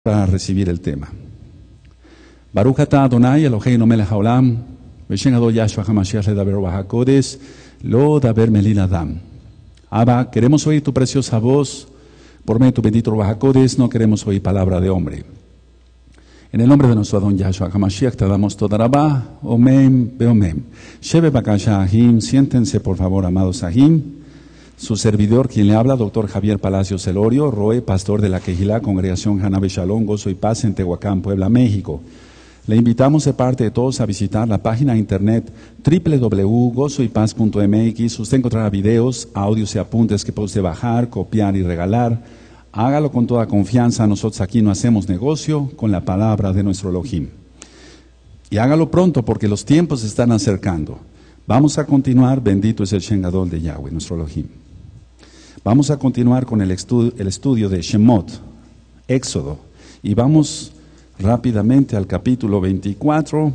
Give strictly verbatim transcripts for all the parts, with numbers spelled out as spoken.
Para recibir el tema. Baruch atah Adonai Eloheinu melech haolam, v'shem Adon Yahshua HaMashiach ledaber ruach hakodesh, lo daber melil adam. Abba, queremos oír tu preciosa voz, por medio de tu bendito ruach hakodesh, no queremos oír palabra de hombre. En el nombre de nuestro Adon Yahshua HaMashiach te damos toda rabá, omen, beomen. Sheve bakasha ahim, siéntense por favor, amados ahim. Su servidor, quien le habla, doctor Javier Palacios Celorio, Roe, pastor de la Quejilá, Congregación Hanabe Shalom, Gozo y Paz en Tehuacán, Puebla, México. Le invitamos de parte de todos a visitar la página de internet doble u doble u doble u punto gozo y paz punto m x. Usted encontrará videos, audios y apuntes que puede usted bajar, copiar y regalar. Hágalo con toda confianza. Nosotros aquí no hacemos negocio con la palabra de nuestro Elohim. Y hágalo pronto porque los tiempos se están acercando. Vamos a continuar. Bendito es el Shem Gadol de Yahweh, nuestro Elohim. Vamos a continuar con el estudio, el estudio de Shemot, Éxodo, y vamos rápidamente al capítulo veinticuatro.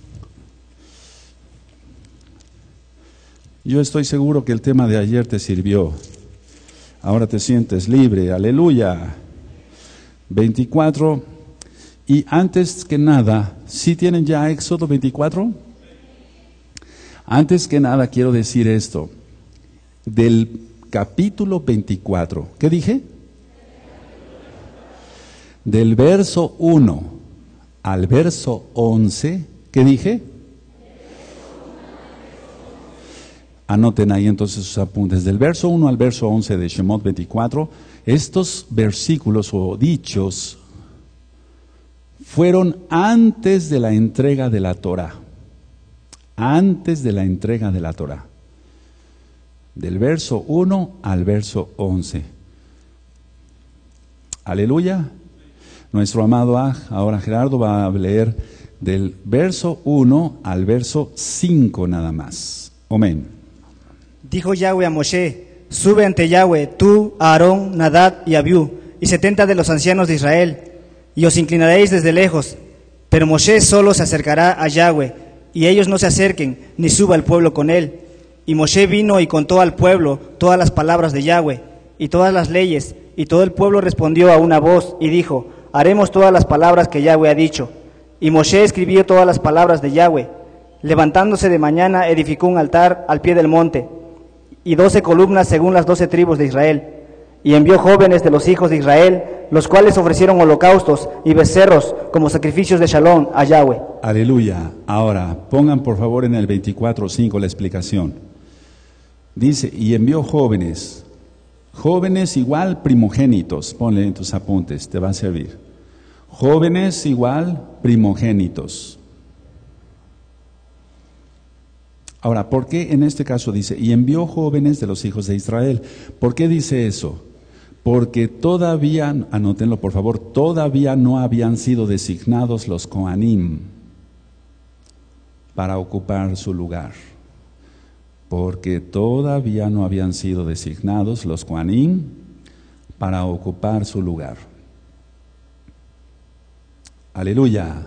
Yo estoy seguro que el tema de ayer te sirvió. Ahora te sientes libre, aleluya. veinticuatro, y antes que nada, ¿sí tienen ya Éxodo veinticuatro? Antes que nada quiero decir esto, del capítulo veinticuatro, ¿qué dije? Del verso uno al verso once, ¿qué dije? Anoten ahí entonces sus apuntes. Del verso uno al verso once de Shemot veinticuatro, estos versículos o dichos fueron antes de la entrega de la Torah. Antes de la entrega de la Torah. Del verso uno al verso once. Aleluya. Nuestro amado Aj, ahora Gerardo va a leer del verso uno al verso cinco nada más. Amén. Dijo Yahweh a Moshe: sube ante Yahweh, tú, Aarón, Nadab y Abiú, y setenta de los ancianos de Israel, y os inclinaréis desde lejos. Pero Moshe solo se acercará a Yahweh, y ellos no se acerquen, ni suba el pueblo con él. Y Moshe vino y contó al pueblo todas las palabras de Yahweh y todas las leyes, y todo el pueblo respondió a una voz y dijo: haremos todas las palabras que Yahweh ha dicho. Y Moshe escribió todas las palabras de Yahweh. Levantándose de mañana edificó un altar al pie del monte y doce columnas según las doce tribus de Israel. Y envió jóvenes de los hijos de Israel, los cuales ofrecieron holocaustos y becerros como sacrificios de shalom a Yahweh. Aleluya. Ahora, pongan por favor en el veinticuatro cinco la explicación. Dice, y envió jóvenes, jóvenes igual primogénitos, ponle en tus apuntes, te va a servir. Jóvenes igual primogénitos. Ahora, ¿por qué en este caso dice, y envió jóvenes de los hijos de Israel? ¿Por qué dice eso? Porque todavía, anótenlo por favor, todavía no habían sido designados los Kohanim para ocupar su lugar. Porque todavía no habían sido designados los Kohanim para ocupar su lugar. Aleluya.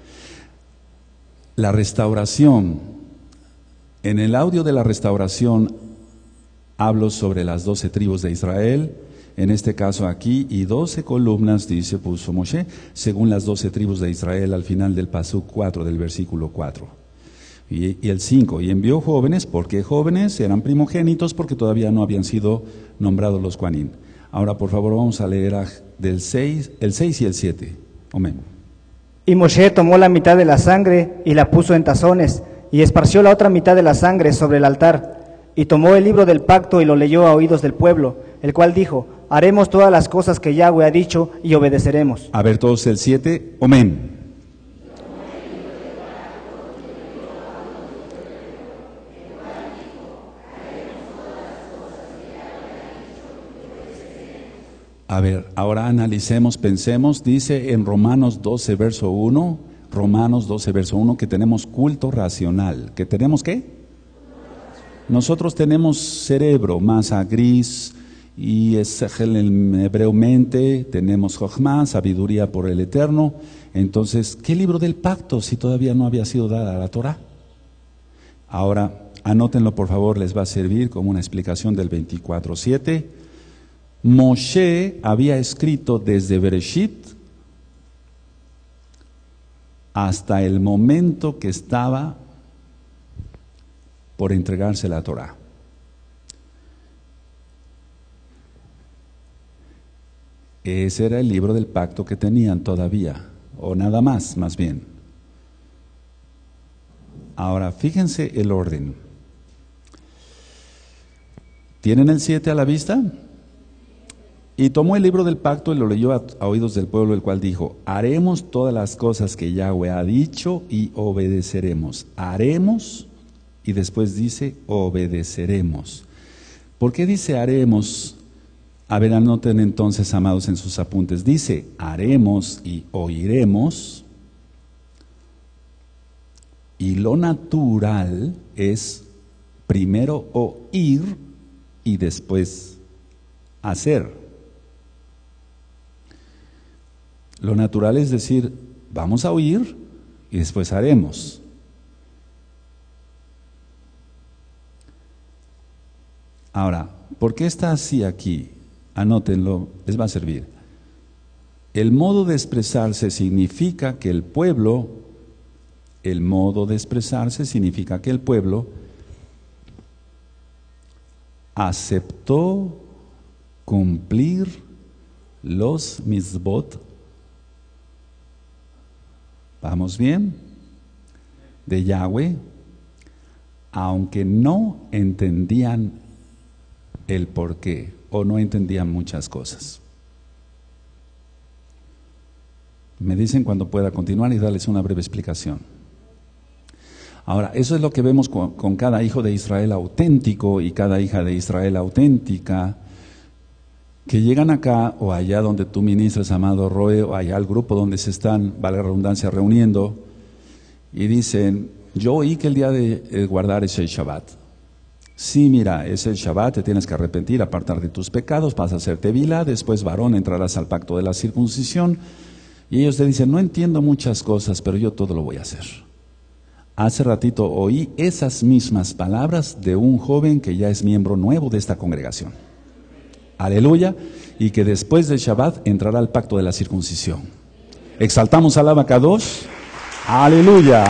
La restauración. En el audio de la restauración hablo sobre las doce tribus de Israel, en este caso aquí, y doce columnas, dice, puso Moshe, según las doce tribus de Israel al final del pasuk cuatro del versículo cuatro. Y, y el cinco, y envió jóvenes, ¿por qué jóvenes? Eran primogénitos porque todavía no habían sido nombrados los Kohanim. Ahora por favor vamos a leer a, del seis, el seis y el siete. Amén. Y Moshe tomó la mitad de la sangre y la puso en tazones, y esparció la otra mitad de la sangre sobre el altar. Y tomó el libro del pacto y lo leyó a oídos del pueblo, el cual dijo: haremos todas las cosas que Yahweh ha dicho y obedeceremos. A ver todos el siete. Amén. A ver, ahora analicemos, pensemos, dice en Romanos doce, verso uno, Romanos doce, verso uno, que tenemos culto racional. ¿Que tenemos qué? Nosotros tenemos cerebro, masa gris, y es en hebreo mente, tenemos jochma, sabiduría por el Eterno. Entonces, ¿qué libro del pacto si todavía no había sido dada la Torah? Ahora, anótenlo por favor, les va a servir como una explicación del veinticuatro siete. Moshe había escrito desde Bereshit hasta el momento que estaba por entregarse la Torá. Ese era el libro del pacto que tenían todavía, o nada más, más bien. Ahora, fíjense el orden. ¿Tienen el siete a la vista? Y tomó el libro del pacto y lo leyó a, a oídos del pueblo, el cual dijo: haremos todas las cosas que Yahweh ha dicho y obedeceremos. Haremos, y después dice obedeceremos. ¿Por qué dice haremos? A ver, anoten entonces, amados, en sus apuntes. Dice haremos y oiremos. Y lo natural es primero oír y después hacer. Lo natural es decir, vamos a oír y después haremos. Ahora, ¿por qué está así aquí? Anótenlo, les va a servir. El modo de expresarse significa que el pueblo, el modo de expresarse significa que el pueblo aceptó cumplir los mitzvot. ¿Vamos bien? De Yahweh, aunque no entendían el porqué o no entendían muchas cosas. Me dicen cuando pueda continuar y darles una breve explicación. Ahora, eso es lo que vemos con, con cada hijo de Israel auténtico y cada hija de Israel auténtica, que llegan acá o allá donde tú ministras, amado Roe, o allá al grupo donde se están, valga la redundancia, reuniendo, y dicen: yo oí que el día de, de guardar es el Shabbat. Sí, mira, es el Shabbat, te tienes que arrepentir, apartar de tus pecados, vas a hacer tevilá, después varón entrarás al pacto de la circuncisión. Y ellos te dicen: no entiendo muchas cosas, pero yo todo lo voy a hacer. Hace ratito oí esas mismas palabras de un joven que ya es miembro nuevo de esta congregación. Aleluya, y que después del Shabbat entrará al pacto de la circuncisión. Exaltamos al Abacadosh. Aleluya.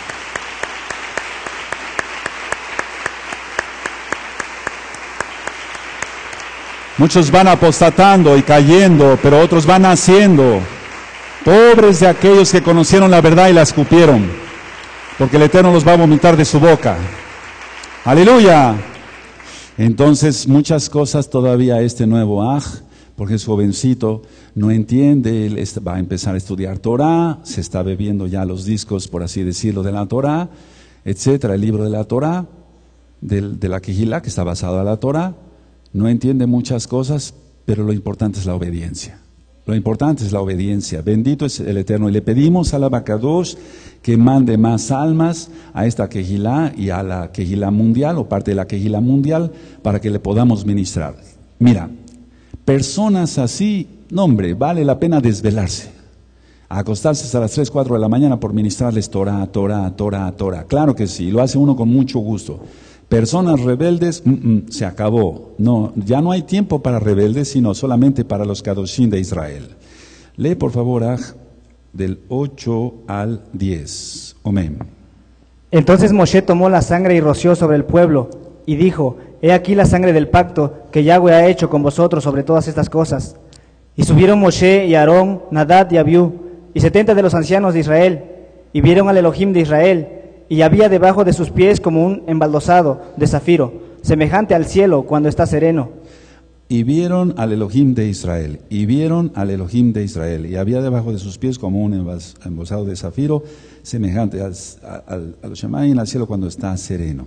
Muchos van apostatando y cayendo, pero otros van naciendo. Pobres de aquellos que conocieron la verdad y la escupieron, porque el Eterno los va a vomitar de su boca. Aleluya. Entonces, muchas cosas todavía este nuevo Aj, porque es jovencito, no entiende, él va a empezar a estudiar Torah, se está bebiendo ya los discos, por así decirlo, de la Torah, etcétera, el libro de la Torah, de, de la Kehilá, que está basado en la Torah. No entiende muchas cosas, pero lo importante es la obediencia. Lo importante es la obediencia. Bendito es el Eterno. Y le pedimos al Abacadosh que mande más almas a esta Kehilá y a la Kehilá mundial, o parte de la Kehilá mundial, para que le podamos ministrar. Mira, personas así, no hombre, vale la pena desvelarse. Acostarse hasta las tres, cuatro de la mañana por ministrarles Torah, Torah, Torah, Torah. Claro que sí, lo hace uno con mucho gusto. Personas rebeldes, mm, mm, se acabó. No, ya no hay tiempo para rebeldes, sino solamente para los Kadoshim de Israel. Lee por favor, Aj, del ocho al diez. Amén. Entonces Moshe tomó la sangre y roció sobre el pueblo, y dijo: he aquí la sangre del pacto que Yahweh ha hecho con vosotros sobre todas estas cosas. Y subieron Moshe y Aarón, Nadab y Abiú, y setenta de los ancianos de Israel, y vieron al Elohim de Israel, y había debajo de sus pies como un embaldosado de zafiro, semejante al cielo cuando está sereno. Y vieron al Elohim de Israel, y vieron al Elohim de Israel, y había debajo de sus pies como un embaldosado de zafiro, semejante al, al, al Shemayim, al cielo cuando está sereno.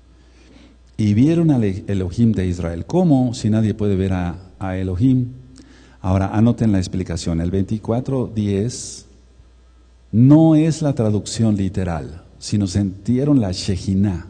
Y vieron al Elohim de Israel. ¿Cómo? Si nadie puede ver a, a Elohim. Ahora, anoten la explicación. El veinticuatro diez no es la traducción literal, sino sintieron la Shejiná.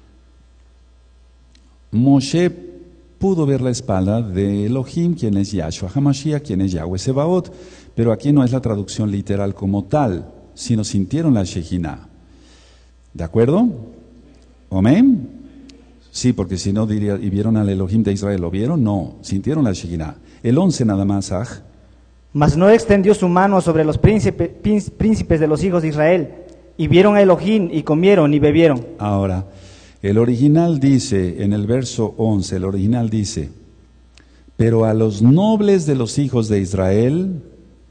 Moshe pudo ver la espalda de Elohim, quien es Yahshua HaMashiach, quien es Yahweh Sebaot, pero aquí no es la traducción literal como tal, sino sintieron la Shejiná. ¿De acuerdo? ¿Amén? Sí, porque si no diría, ¿y vieron al Elohim de Israel? ¿Lo vieron? No, sintieron la Shejiná. El once nada más, Aj. Mas no extendió su mano sobre los príncipe, príncipes de los hijos de Israel, y vieron a Elohim, y comieron y bebieron. Ahora, el original dice, en el verso once, el original dice, pero a los nobles de los hijos de Israel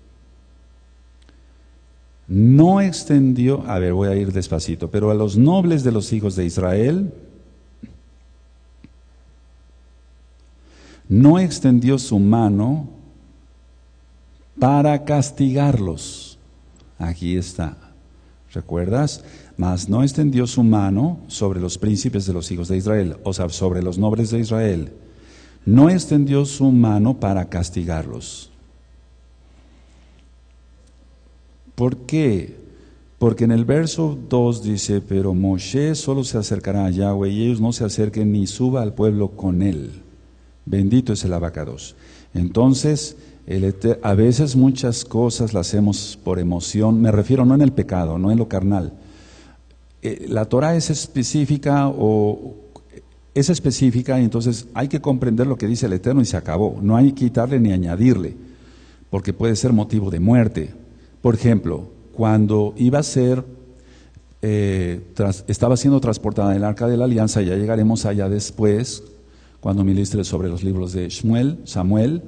no extendió, a ver, voy a ir despacito, pero a los nobles de los hijos de Israel no extendió su mano para castigarlos. Aquí está. ¿Recuerdas? Mas no extendió su mano sobre los príncipes de los hijos de Israel, o sea, sobre los nobles de Israel. No extendió su mano para castigarlos. ¿Por qué? Porque en el verso dos dice, pero Moshe solo se acercará a Yahweh y ellos no se acerquen ni suba al pueblo con él. Bendito es el abacados. Entonces, el a veces muchas cosas las hacemos por emoción, me refiero no en el pecado, no en lo carnal. Eh, la Torah es específica o es específica y entonces hay que comprender lo que dice el Eterno y se acabó. No hay que quitarle ni añadirle, porque puede ser motivo de muerte. Por ejemplo, cuando iba a ser, eh, tras, estaba siendo transportada el Arca de la Alianza, ya llegaremos allá después, cuando ministre sobre los libros de Shmuel, Samuel,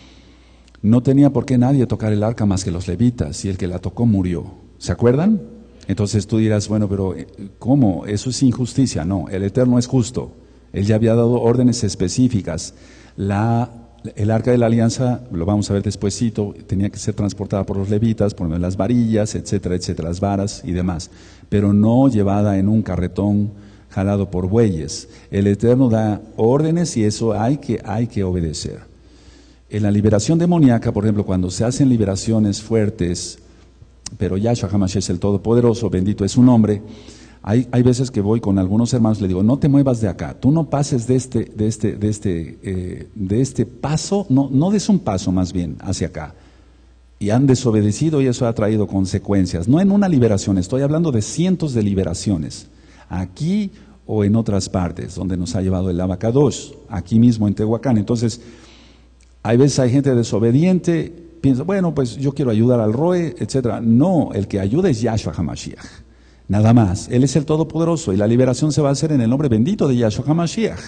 no tenía por qué nadie tocar el arca más que los levitas, y el que la tocó murió. ¿Se acuerdan? Entonces tú dirás, bueno, pero ¿cómo? Eso es injusticia. No, el Eterno es justo. Él ya había dado órdenes específicas. La, el arca de la alianza, lo vamos a ver despuesito, tenía que ser transportada por los levitas, por las varillas, etcétera, etcétera, las varas y demás, pero no llevada en un carretón jalado por bueyes. El Eterno da órdenes y eso hay que, hay que obedecer. En la liberación demoníaca, por ejemplo, cuando se hacen liberaciones fuertes, pero Yahshua HaMashiach es el Todopoderoso, bendito es su nombre, hay, hay veces que voy con algunos hermanos, le digo, no te muevas de acá, tú no pases de este, de este, de este, eh, de este paso, no, no des un paso más bien hacia acá. Y han desobedecido y eso ha traído consecuencias. No en una liberación, estoy hablando de cientos de liberaciones, aquí o en otras partes, donde nos ha llevado el Abacadosh, aquí mismo en Tehuacán. Entonces, hay veces hay gente desobediente, piensa, bueno, pues yo quiero ayudar al Roe, etcétera. No, el que ayuda es Yahshua HaMashiach, nada más. Él es el Todopoderoso y la liberación se va a hacer en el nombre bendito de Yahshua HaMashiach.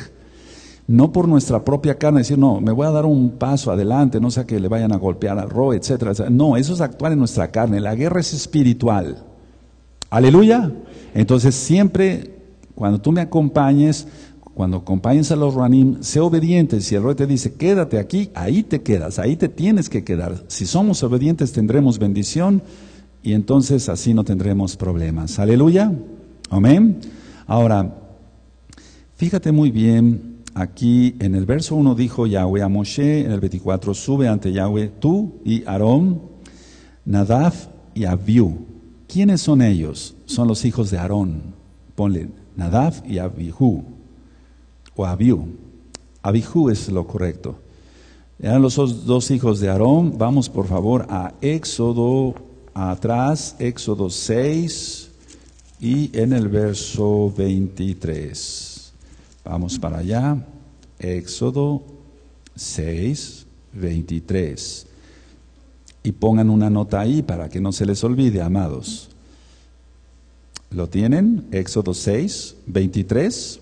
No por nuestra propia carne, decir, no, me voy a dar un paso adelante, no sea que le vayan a golpear al Roe, etcétera, etcétera. No, eso es actuar en nuestra carne, la guerra es espiritual. Aleluya. Entonces siempre, cuando tú me acompañes, cuando acompañes a los Ranim, sé obediente. Si el Roe te dice, quédate aquí, ahí te quedas, ahí te tienes que quedar. Si somos obedientes tendremos bendición y entonces así no tendremos problemas. Aleluya. Amén. Ahora, fíjate muy bien, aquí en el verso uno dijo Yahweh a Moshe, en el veinticuatro, sube ante Yahweh tú y Aarón, Nadab y Abiú. ¿Quiénes son ellos? Son los hijos de Aarón. Ponle Nadab y Abihu. O Abiú. Abihu es lo correcto. Eran los dos hijos de Aarón. Vamos por favor a Éxodo, atrás, Éxodo seis y en el verso veintitrés. Vamos para allá. Éxodo seis, veintitrés. Y pongan una nota ahí para que no se les olvide, amados. ¿Lo tienen? Éxodo seis, veintitrés.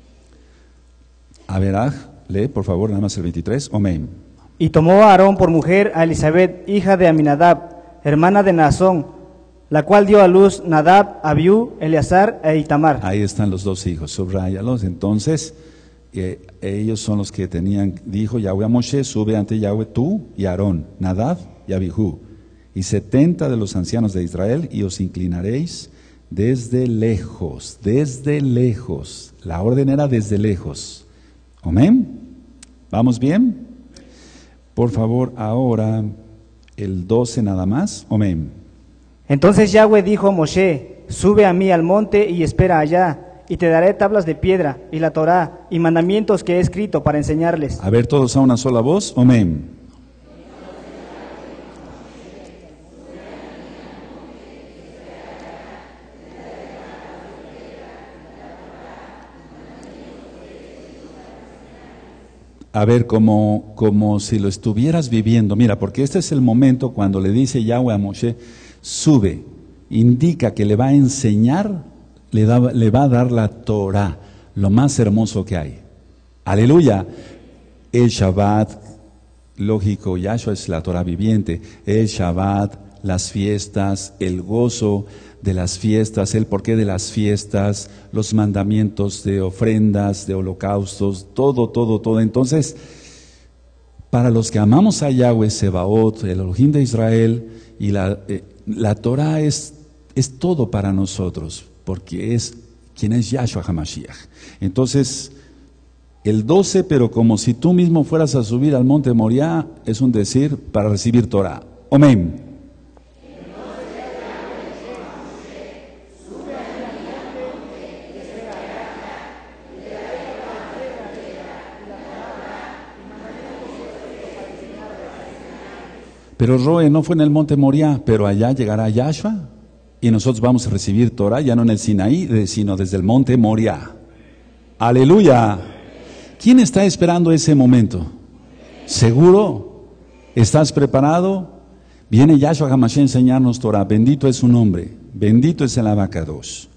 A ver, ah, lee por favor nada más el veintitrés. Amén. Y tomó a Aarón por mujer a Elizabeth, hija de Aminadab, hermana de Naasón, la cual dio a luz Nadab, Abiú, Eleazar e Itamar. Ahí están los dos hijos, subráyalos. Entonces, eh, ellos son los que tenían, dijo Yahweh a Moshe, sube ante Yahweh tú y Aarón, Nadab y Abihu, y setenta de los ancianos de Israel, y os inclinaréis desde lejos, desde lejos. La orden era desde lejos. Amén. ¿Vamos bien? Por favor, ahora el doce nada más. Amén. Entonces Yahweh dijo a Moshe, sube a mí al monte y espera allá, y te daré tablas de piedra, y la Torá, y mandamientos que he escrito para enseñarles. A ver, todos a una sola voz. Amén. a ver, como, como si lo estuvieras viviendo. Mira, porque este es el momento cuando le dice Yahweh a Moshe, sube, indica que le va a enseñar, le, da, le va a dar la Torah, lo más hermoso que hay. Aleluya. El Shabbat, lógico, Yahshua es la Torah viviente. El Shabbat, las fiestas, el gozo de las fiestas, el porqué de las fiestas, los mandamientos de ofrendas, de holocaustos, todo, todo, todo. Entonces, para los que amamos a Yahweh, Sebaot, el Elohim de Israel, y la, eh, la Torah es, es todo para nosotros, porque es quien es Yahshua HaMashiach. Entonces, el doce, pero como si tú mismo fueras a subir al monte Moriah, es un decir para recibir Torah. Amén. Pero Roe no fue en el monte Moriah, pero allá llegará Yahshua y nosotros vamos a recibir Torah, ya no en el Sinaí, sino desde el monte Moriah. Aleluya. ¿Quién está esperando ese momento? ¿Seguro? ¿Estás preparado? Viene Yahshua HaMashiach a enseñarnos Torah. Bendito es su nombre. Bendito es el Abacados.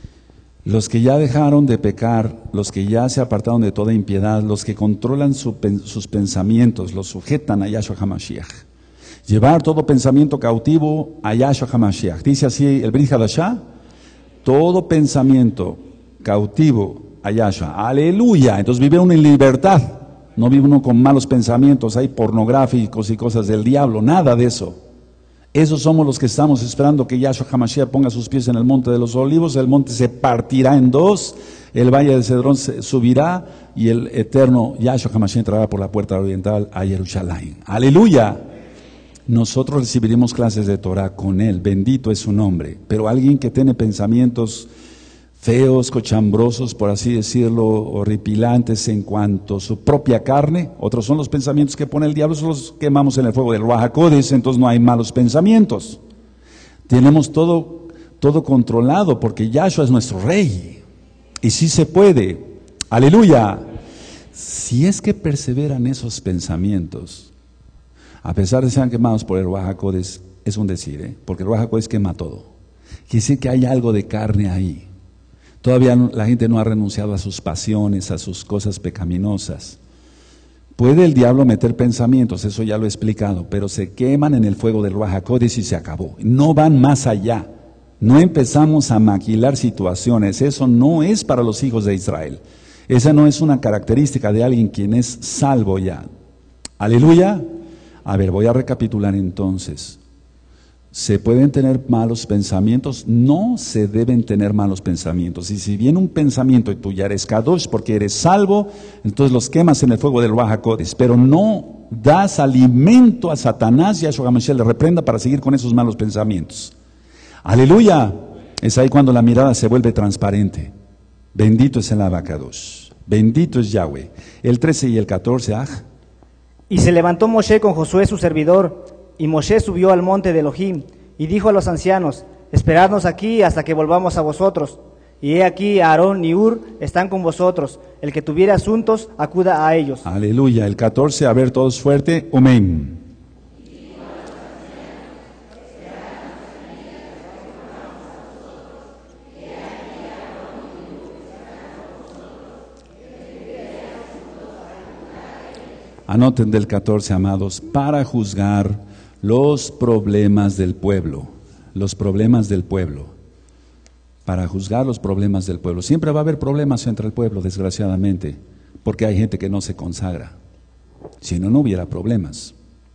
Los que ya dejaron de pecar, los que ya se apartaron de toda impiedad, los que controlan su, sus pensamientos, los sujetan a Yahshua HaMashiach. Llevar todo pensamiento cautivo a Yahshua HaMashiach. Dice así el Brit Hadashah, todo pensamiento cautivo a Yahshua. Aleluya. Entonces vive uno en libertad. No vive uno con malos pensamientos, hay pornográficos y cosas del diablo. Nada de eso. Esos somos los que estamos esperando que Yahshua HaMashiach ponga sus pies en el monte de los olivos. El monte se partirá en dos. El valle de Cedrón se subirá. Y el eterno Yahshua HaMashiach entrará por la puerta oriental a Jerusalén. Aleluya. Nosotros recibiremos clases de Torah con él, bendito es su nombre. Pero alguien que tiene pensamientos feos, cochambrosos, por así decirlo, horripilantes en cuanto a su propia carne, otros son los pensamientos que pone el diablo, esos los quemamos en el fuego del Ruach HaKodesh, entonces no hay malos pensamientos. Tenemos todo, todo controlado porque Yahshua es nuestro rey. Y sí se puede. Aleluya. Si es que perseveran esos pensamientos, a pesar de que sean quemados por el Ruach HaKodesh, es un decir, ¿eh? Porque el Ruach HaKodesh quema todo. Quiere decir que hay algo de carne ahí. Todavía la gente no ha renunciado a sus pasiones, a sus cosas pecaminosas. Puede el diablo meter pensamientos, eso ya lo he explicado, pero se queman en el fuego del Ruach HaKodesh y se acabó. No van más allá. No empezamos a maquilar situaciones. Eso no es para los hijos de Israel. Esa no es una característica de alguien quien es salvo ya. Aleluya. A ver, voy a recapitular entonces. ¿Se pueden tener malos pensamientos? No se deben tener malos pensamientos. Y si viene un pensamiento y tú ya eres kadosh porque eres salvo, entonces los quemas en el fuego del Ruach HaKodesh. Pero no das alimento a Satanás y a Yahshua HaMashiach le reprenda para seguir con esos malos pensamientos. ¡Aleluya! Es ahí cuando la mirada se vuelve transparente. Bendito es el Abacados. Bendito es Yahweh. El trece y el catorce, ¡aj! Y se levantó Moshe con Josué su servidor, y Moshe subió al monte de Elohim, y dijo a los ancianos, esperadnos aquí hasta que volvamos a vosotros. Y he aquí Aarón y Ur están con vosotros, el que tuviere asuntos, acuda a ellos. Aleluya, el catorce, a ver todos fuerte, amén. Anoten del catorce, amados, para juzgar los problemas del pueblo, los problemas del pueblo, para juzgar los problemas del pueblo. Siempre va a haber problemas entre el pueblo, desgraciadamente, porque hay gente que no se consagra. Si no, no hubiera problemas.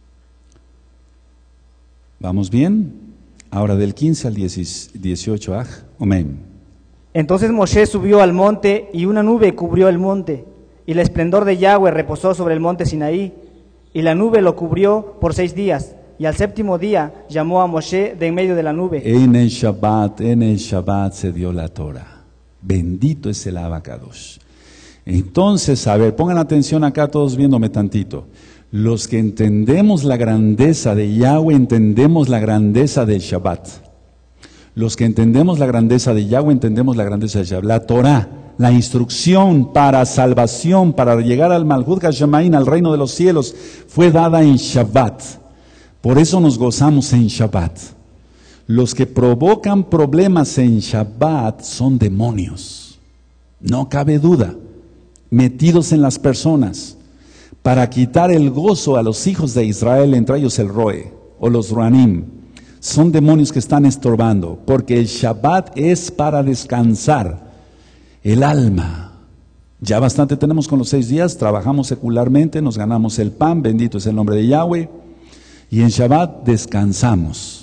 ¿Vamos bien? Ahora del quince al dieciocho, aj, amén. Entonces Moshe subió al monte y una nube cubrió el monte. Y el esplendor de Yahweh reposó sobre el monte Sinaí, y la nube lo cubrió por seis días, y al séptimo día llamó a Moshe de en medio de la nube. En el Shabbat, en el Shabbat se dio la Torah. Bendito es el Abacados. Entonces, a ver, pongan atención acá todos viéndome tantito. Los que entendemos la grandeza de Yahweh, entendemos la grandeza del Shabbat. Los que entendemos la grandeza de Yahweh, entendemos la grandeza de Yahweh. La Torah, la instrucción para salvación, para llegar al Malhut Hashemain, al reino de los cielos, fue dada en Shabbat. Por eso nos gozamos en Shabbat. Los que provocan problemas en Shabbat son demonios. No cabe duda. Metidos en las personas para quitar el gozo a los hijos de Israel, entre ellos el Roe o los Ruanim. Son demonios que están estorbando, porque el Shabbat es para descansar el alma. Ya bastante tenemos con los seis días, trabajamos secularmente, nos ganamos el pan, bendito es el nombre de Yahweh, y en Shabbat descansamos.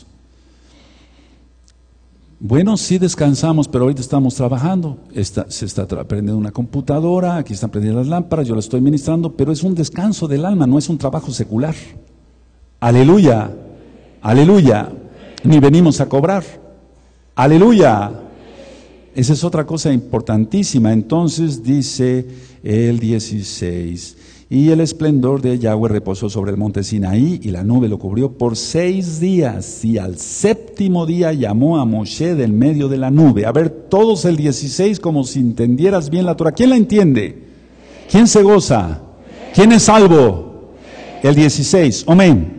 Bueno, sí descansamos, pero ahorita estamos trabajando, está, se está tra- prendiendo una computadora, aquí están prendiendo las lámparas, yo la estoy ministrando, pero es un descanso del alma, no es un trabajo secular. Aleluya, aleluya, ni venimos a cobrar, aleluya. Esa es otra cosa importantísima. Entonces dice el dieciséis, y el esplendor de Yahweh reposó sobre el monte Sinaí, y la nube lo cubrió por seis días, y al séptimo día llamó a Moshe del medio de la nube. A ver, todos el dieciséis, como si entendieras bien la Torah. ¿Quién la entiende? ¿Quién se goza? ¿Quién es salvo? El dieciséis, amén.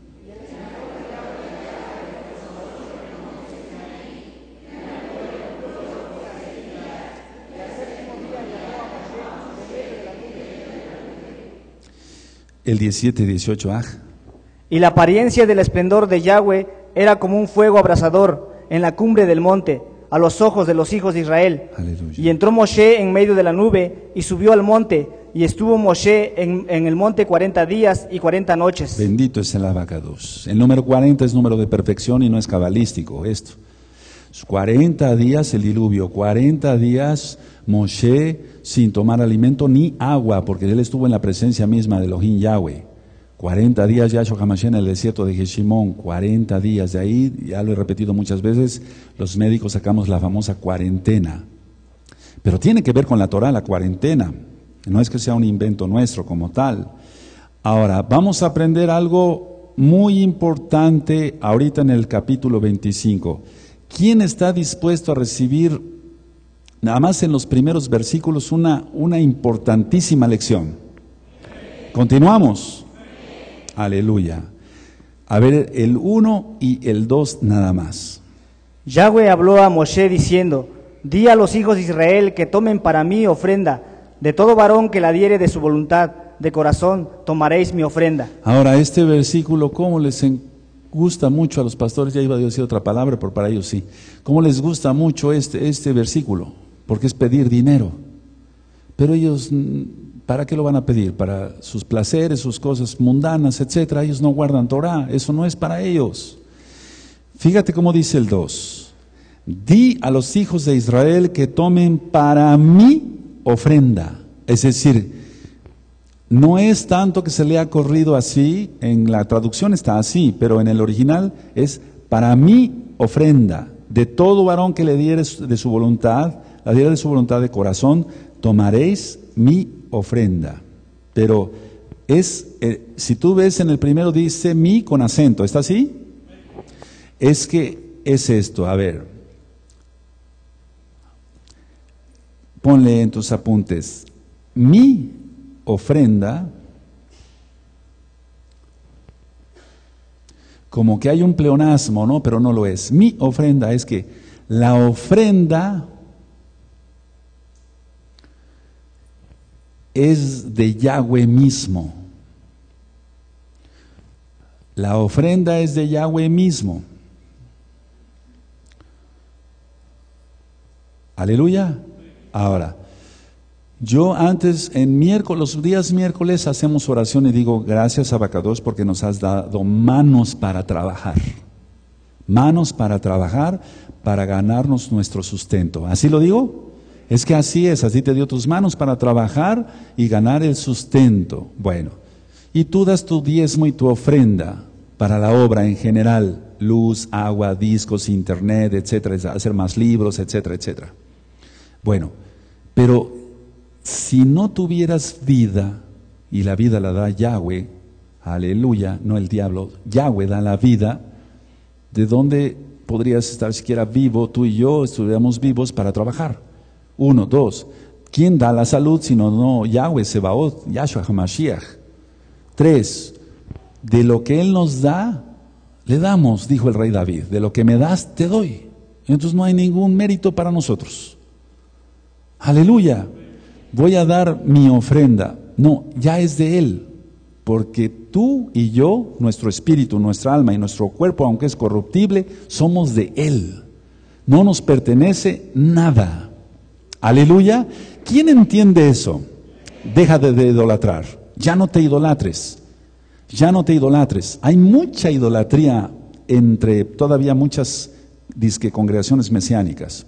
El diecisiete y dieciocho, ah. Y la apariencia del esplendor de Yahweh era como un fuego abrasador en la cumbre del monte, a los ojos de los hijos de Israel. Aleluya. Y entró Moshe en medio de la nube y subió al monte, y estuvo Moshe en, en el monte cuarenta días y cuarenta noches. Bendito es el abacados. El número cuarenta es número de perfección y no es cabalístico esto. cuarenta días el diluvio, cuarenta días Moshe sin tomar alimento ni agua, porque él estuvo en la presencia misma de Elohim Yahweh. cuarenta días Yahshua HaMashiach en el desierto de Jeshimón, cuarenta días. De ahí, ya lo he repetido muchas veces, los médicos sacamos la famosa cuarentena. Pero tiene que ver con la Torah, la cuarentena. No es que sea un invento nuestro como tal. Ahora, vamos a aprender algo muy importante ahorita en el capítulo veinticinco. ¿Quién está dispuesto a recibir, nada más en los primeros versículos, una, una importantísima lección? Continuamos. Aleluya. A ver, el uno y el dos nada más. Yahweh habló a Moshe diciendo: di a los hijos de Israel que tomen para mí ofrenda, de todo varón que la diere de su voluntad, de corazón tomaréis mi ofrenda. Ahora, este versículo, ¿cómo les gusta mucho a los pastores? Ya iba a decir otra palabra, pero para ellos sí. ¿Cómo les gusta mucho este, este versículo? Porque es pedir dinero. Pero ellos, ¿para qué lo van a pedir? Para sus placeres, sus cosas mundanas, etcétera. Ellos no guardan Torah, eso no es para ellos. Fíjate cómo dice el dos. Di a los hijos de Israel que tomen para mí ofrenda. Es decir, no es tanto que se le ha corrido así, en la traducción está así, pero en el original es para mí ofrenda. De todo varón que le diere de su voluntad, la diere de su voluntad de corazón, tomaréis mi ofrenda. Pero es, eh, si tú ves en el primero dice mi con acento, ¿está así? Es que es esto, a ver. Ponle en tus apuntes, mi ofrenda, como que hay un pleonasmo, ¿no? Pero no lo es. Mi ofrenda es que la ofrenda es de Yahweh mismo. La ofrenda es de Yahweh mismo. Aleluya. Ahora, yo antes, en miércoles, los días miércoles hacemos oración y digo, gracias Abacados porque nos has dado manos para trabajar. Manos para trabajar, para ganarnos nuestro sustento. ¿Así lo digo? Es que así es, así te dio tus manos para trabajar y ganar el sustento. Bueno, y tú das tu diezmo y tu ofrenda para la obra en general, luz, agua, discos, internet, etcétera, hacer más libros, etcétera, etcétera. Bueno, pero si no tuvieras vida, y la vida la da Yahweh, aleluya, no el diablo, Yahweh da la vida, ¿de dónde podrías estar siquiera vivo, tú y yo estuviéramos vivos para trabajar. Uno, dos, ¿quién da la salud sino no Yahweh Sebaot, Yahshua HaMashiach? Tres, de lo que Él nos da, le damos, dijo el rey David, de lo que me das, te doy. Entonces no hay ningún mérito para nosotros. Aleluya. Voy a dar mi ofrenda. No, ya es de Él. Porque tú y yo, nuestro espíritu, nuestra alma y nuestro cuerpo, aunque es corruptible, somos de Él. No nos pertenece nada. Aleluya. ¿Quién entiende eso? Deja de, de idolatrar. Ya no te idolatres. Ya no te idolatres. Hay mucha idolatría entre todavía muchas disque congregaciones mesiánicas.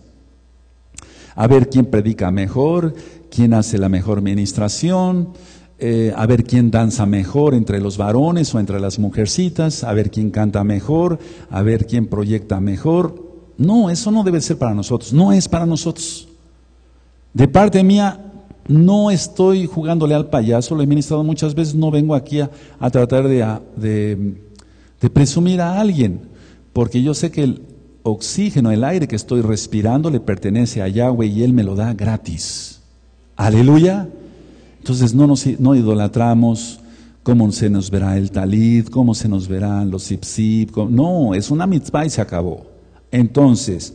A ver quién predica mejor, quién hace la mejor ministración, eh, a ver quién danza mejor entre los varones o entre las mujercitas, a ver quién canta mejor, a ver quién proyecta mejor. No, eso no debe ser para nosotros, no es para nosotros. De parte mía, no estoy jugándole al payaso, lo he ministrado muchas veces, no vengo aquí a, a tratar de, a, de, de presumir a alguien, porque yo sé que el oxígeno, el aire que estoy respirando le pertenece a Yahweh y Él me lo da gratis. Aleluya. Entonces no nos no idolatramos cómo se nos verá el talit, cómo se nos verán los zip-zip. No, es una mitzvah y se acabó. Entonces,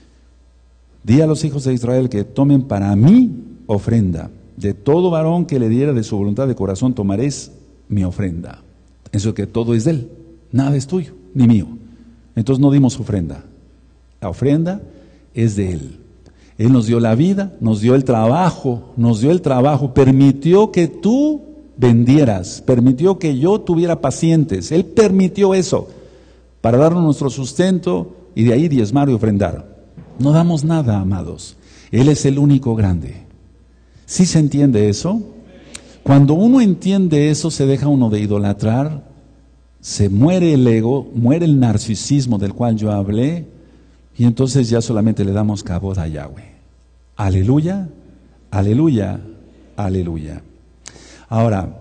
di a los hijos de Israel que tomen para mí ofrenda. De todo varón que le diera de su voluntad de corazón tomaréis mi ofrenda. Eso que todo es de Él, nada es tuyo ni mío. Entonces no dimos ofrenda. La ofrenda es de Él. Él nos dio la vida, nos dio el trabajo, nos dio el trabajo, permitió que tú vendieras, permitió que yo tuviera pacientes. Él permitió eso para darnos nuestro sustento y de ahí diezmar y ofrendar. No damos nada, amados. Él es el único grande. ¿Sí se entiende eso? Cuando uno entiende eso, se deja uno de idolatrar, se muere el ego, muere el narcisismo del cual yo hablé, y entonces ya solamente le damos cabod a Yahweh. Aleluya, aleluya, aleluya. Ahora,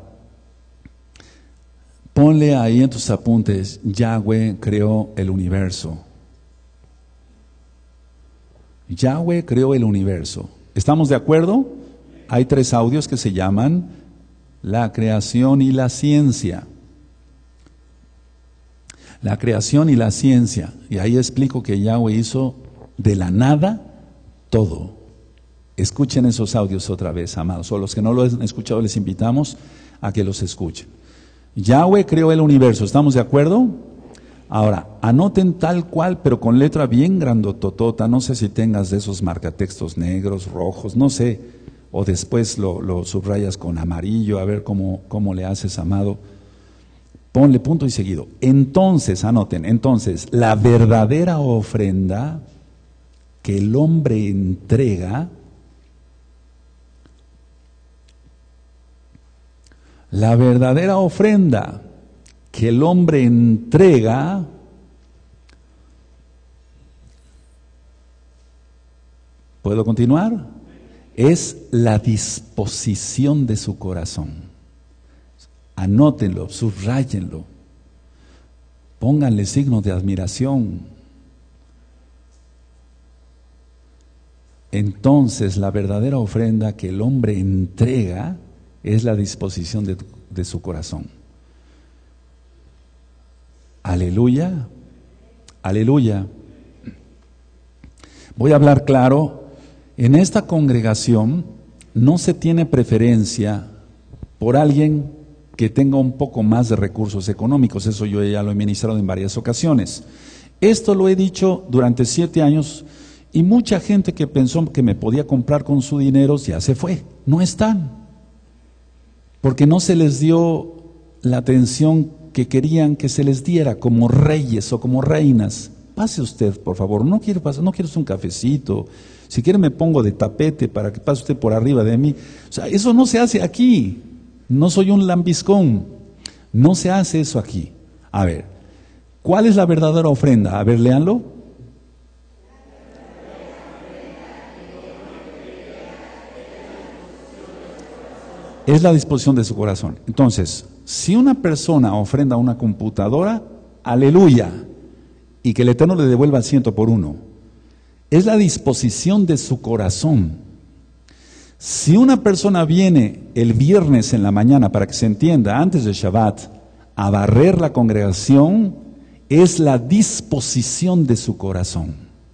ponle ahí en tus apuntes, Yahweh creó el universo. Yahweh creó el universo. ¿Estamos de acuerdo? Hay tres audios que se llaman la creación y la ciencia. La creación y la ciencia. Y ahí explico que Yahweh hizo de la nada todo. Escuchen esos audios otra vez, amados. O los que no lo han escuchado, les invitamos a que los escuchen. Yahweh creó el universo. ¿Estamos de acuerdo? Ahora, anoten tal cual, pero con letra bien grandototota. No sé si tengas de esos marcatextos negros, rojos, no sé. O después lo, lo subrayas con amarillo, a ver cómo, cómo le haces, amado. Ponle punto y seguido. Entonces, anoten, entonces, la verdadera ofrenda que el hombre entrega, la verdadera ofrenda que el hombre entrega, ¿puedo continuar? Es la disposición de su corazón. Anótenlo, subrayenlo, pónganle signos de admiración. Entonces, la verdadera ofrenda que el hombre entrega es la disposición de, de su corazón. Aleluya, aleluya. Voy a hablar claro. En esta congregación no se tiene preferencia por alguien que tenga un poco más de recursos económicos. Eso yo ya lo he ministrado en varias ocasiones. Esto lo he dicho durante siete años y mucha gente que pensó que me podía comprar con su dinero ya se fue. No están. Porque no se les dio la atención que querían que se les diera como reyes o como reinas. Pase usted, por favor. No quiero pasar, no quiero un cafecito. Si quiere me pongo de tapete para que pase usted por arriba de mí. O sea, eso no se hace aquí. No soy un lambiscón. No se hace eso aquí. A ver, ¿cuál es la verdadera ofrenda? A ver, léanlo. Es la disposición de su corazón. Entonces, si una persona ofrenda una computadora, aleluya. y que el Eterno le devuelva al ciento por uno. Es la disposición de su corazón. Si una persona viene el viernes en la mañana, para que se entienda, antes de Shabbat, a barrer la congregación, es la disposición de su corazón.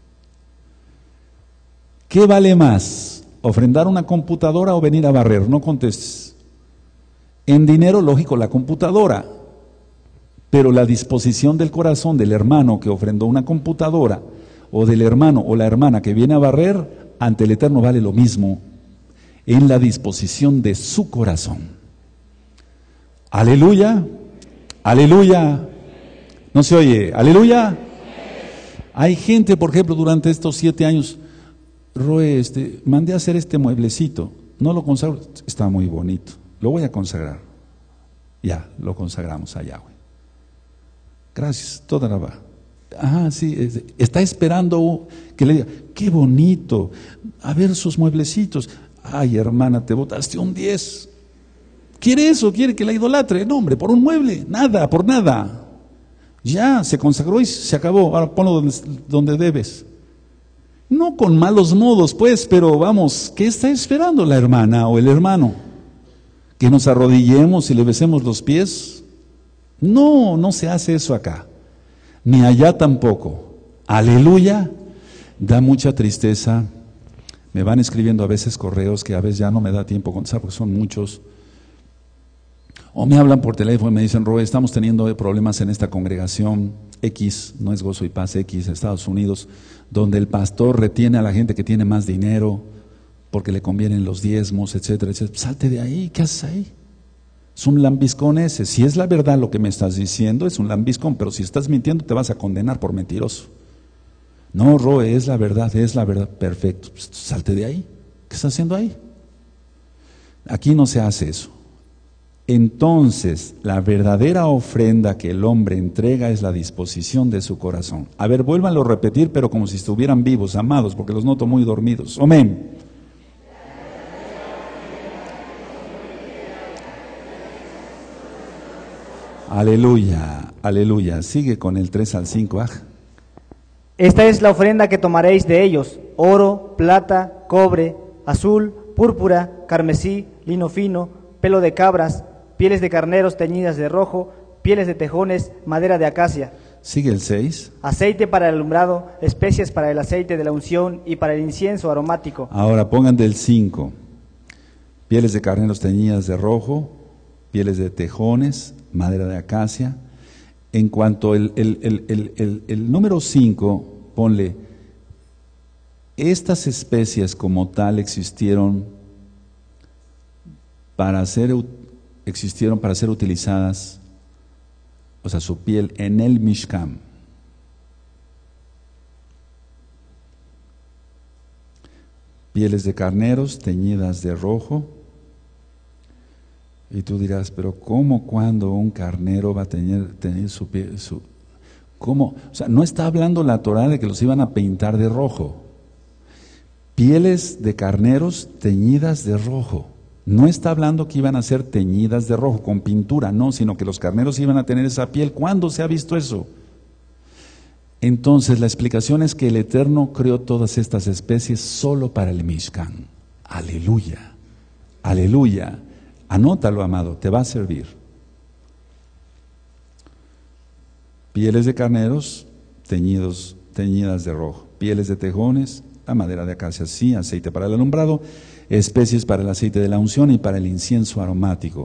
¿Qué vale más? ¿Ofrendar una computadora o venir a barrer? No contestes. En dinero, lógico, la computadora. Pero la disposición del corazón del hermano que ofrendó una computadora, o del hermano o la hermana que viene a barrer, ante el Eterno vale lo mismo, en la disposición de su corazón. Aleluya, aleluya. ¿No se oye? Aleluya. Hay gente, por ejemplo, durante estos siete años, Roe, este, mandé a hacer este mueblecito, no lo consagro, está muy bonito, lo voy a consagrar. Ya, lo consagramos a Yahweh. Gracias, toda la va. Ah, sí, está esperando que le diga, qué bonito, a ver sus mueblecitos. Ay, hermana, te botaste un diez. ¿Quiere eso? ¿Quiere que la idolatre? No, hombre, por un mueble, nada, por nada. Ya, se consagró y se acabó, ahora ponlo donde, donde debes. No con malos modos, pues, pero vamos, ¿qué está esperando la hermana o el hermano? ¿Que nos arrodillemos y le besemos los pies? No, no se hace eso acá, ni allá tampoco. Aleluya. Da mucha tristeza. Me van escribiendo a veces correos que a veces ya no me da tiempo contestar porque son muchos. O me hablan por teléfono y me dicen, Roe, estamos teniendo problemas en esta congregación X, no es Gozo y Paz X, Estados Unidos, donde el pastor retiene a la gente que tiene más dinero porque le convienen los diezmos, etcétera, etcétera. Salte de ahí, ¿qué haces ahí? Es un lambiscón ese. Si es la verdad lo que me estás diciendo, es un lambiscón, pero si estás mintiendo te vas a condenar por mentiroso. No, Roe, es la verdad, es la verdad. Perfecto, pues, salte de ahí. ¿Qué estás haciendo ahí? Aquí no se hace eso. Entonces, la verdadera ofrenda que el hombre entrega es la disposición de su corazón. A ver, vuélvanlo a repetir, pero como si estuvieran vivos, amados, porque los noto muy dormidos. Amén. Aleluya, aleluya. Sigue con el tres al cinco. Ah. Esta es la ofrenda que tomaréis de ellos: oro, plata, cobre, azul, púrpura, carmesí, lino fino, pelo de cabras, pieles de carneros teñidas de rojo, pieles de tejones, madera de acacia. Sigue el seis. Aceite para el alumbrado, especias para el aceite de la unción y para el incienso aromático. Ahora pongan del cinco. Pieles de carneros teñidas de rojo, pieles de tejones, madera de acacia. En cuanto el, el, el, el, el, el número cinco, ponle, estas especies como tal existieron para ser, existieron para ser utilizadas, o sea, su piel en el Mishkan. Pieles de carneros teñidas de rojo. Y tú dirás, pero ¿cómo cuando un carnero va a tener, tener su piel? Su, ¿Cómo? O sea, no está hablando la Torah de que los iban a pintar de rojo. Pieles de carneros teñidas de rojo. No está hablando que iban a ser teñidas de rojo con pintura, no, sino que los carneros iban a tener esa piel. ¿Cuándo se ha visto eso? Entonces la explicación es que el Eterno creó todas estas especies solo para el Mishkan. Aleluya, aleluya. Anótalo, amado, te va a servir. Pieles de carneros teñidos, teñidas de rojo, pieles de tejones, la madera de acacia, sí, aceite para el alumbrado, especies para el aceite de la unción y para el incienso aromático.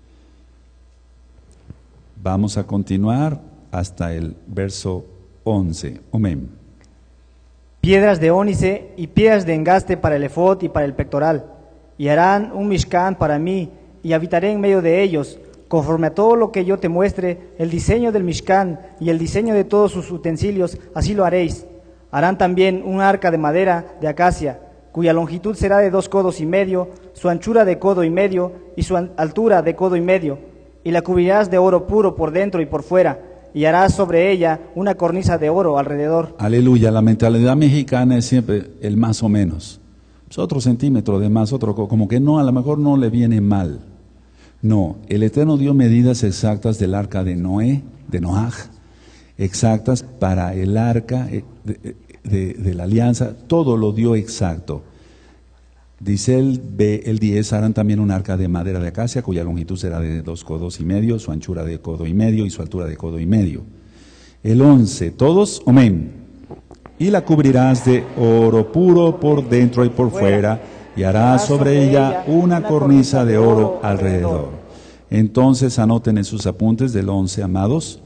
Vamos a continuar hasta el verso once. Amén. Piedras de ónice y piedras de engaste para el efod y para el pectoral. Y harán un mishkan para mí, y habitaré en medio de ellos, conforme a todo lo que yo te muestre, el diseño del mishkan y el diseño de todos sus utensilios, así lo haréis. Harán también un arca de madera de acacia, cuya longitud será de dos codos y medio, su anchura de codo y medio, y su altura de codo y medio, y la cubrirás de oro puro por dentro y por fuera, y harás sobre ella una cornisa de oro alrededor. Aleluya, la mentalidad mexicana es siempre el más o menos. Pues otro centímetro de más, otro, como que no, a lo mejor no le viene mal. No, el Eterno dio medidas exactas del arca de Noé, de Noaj, exactas para el arca de, de, de la alianza, todo lo dio exacto. Dice el, el diez, harán también un arca de madera de acacia, cuya longitud será de dos codos y medio, su anchura de codo y medio y su altura de codo y medio. El once, todos, amén. Y la cubrirás de oro puro por dentro y por fuera, y harás sobre ella una cornisa de oro alrededor. Entonces anoten en sus apuntes del once, amados.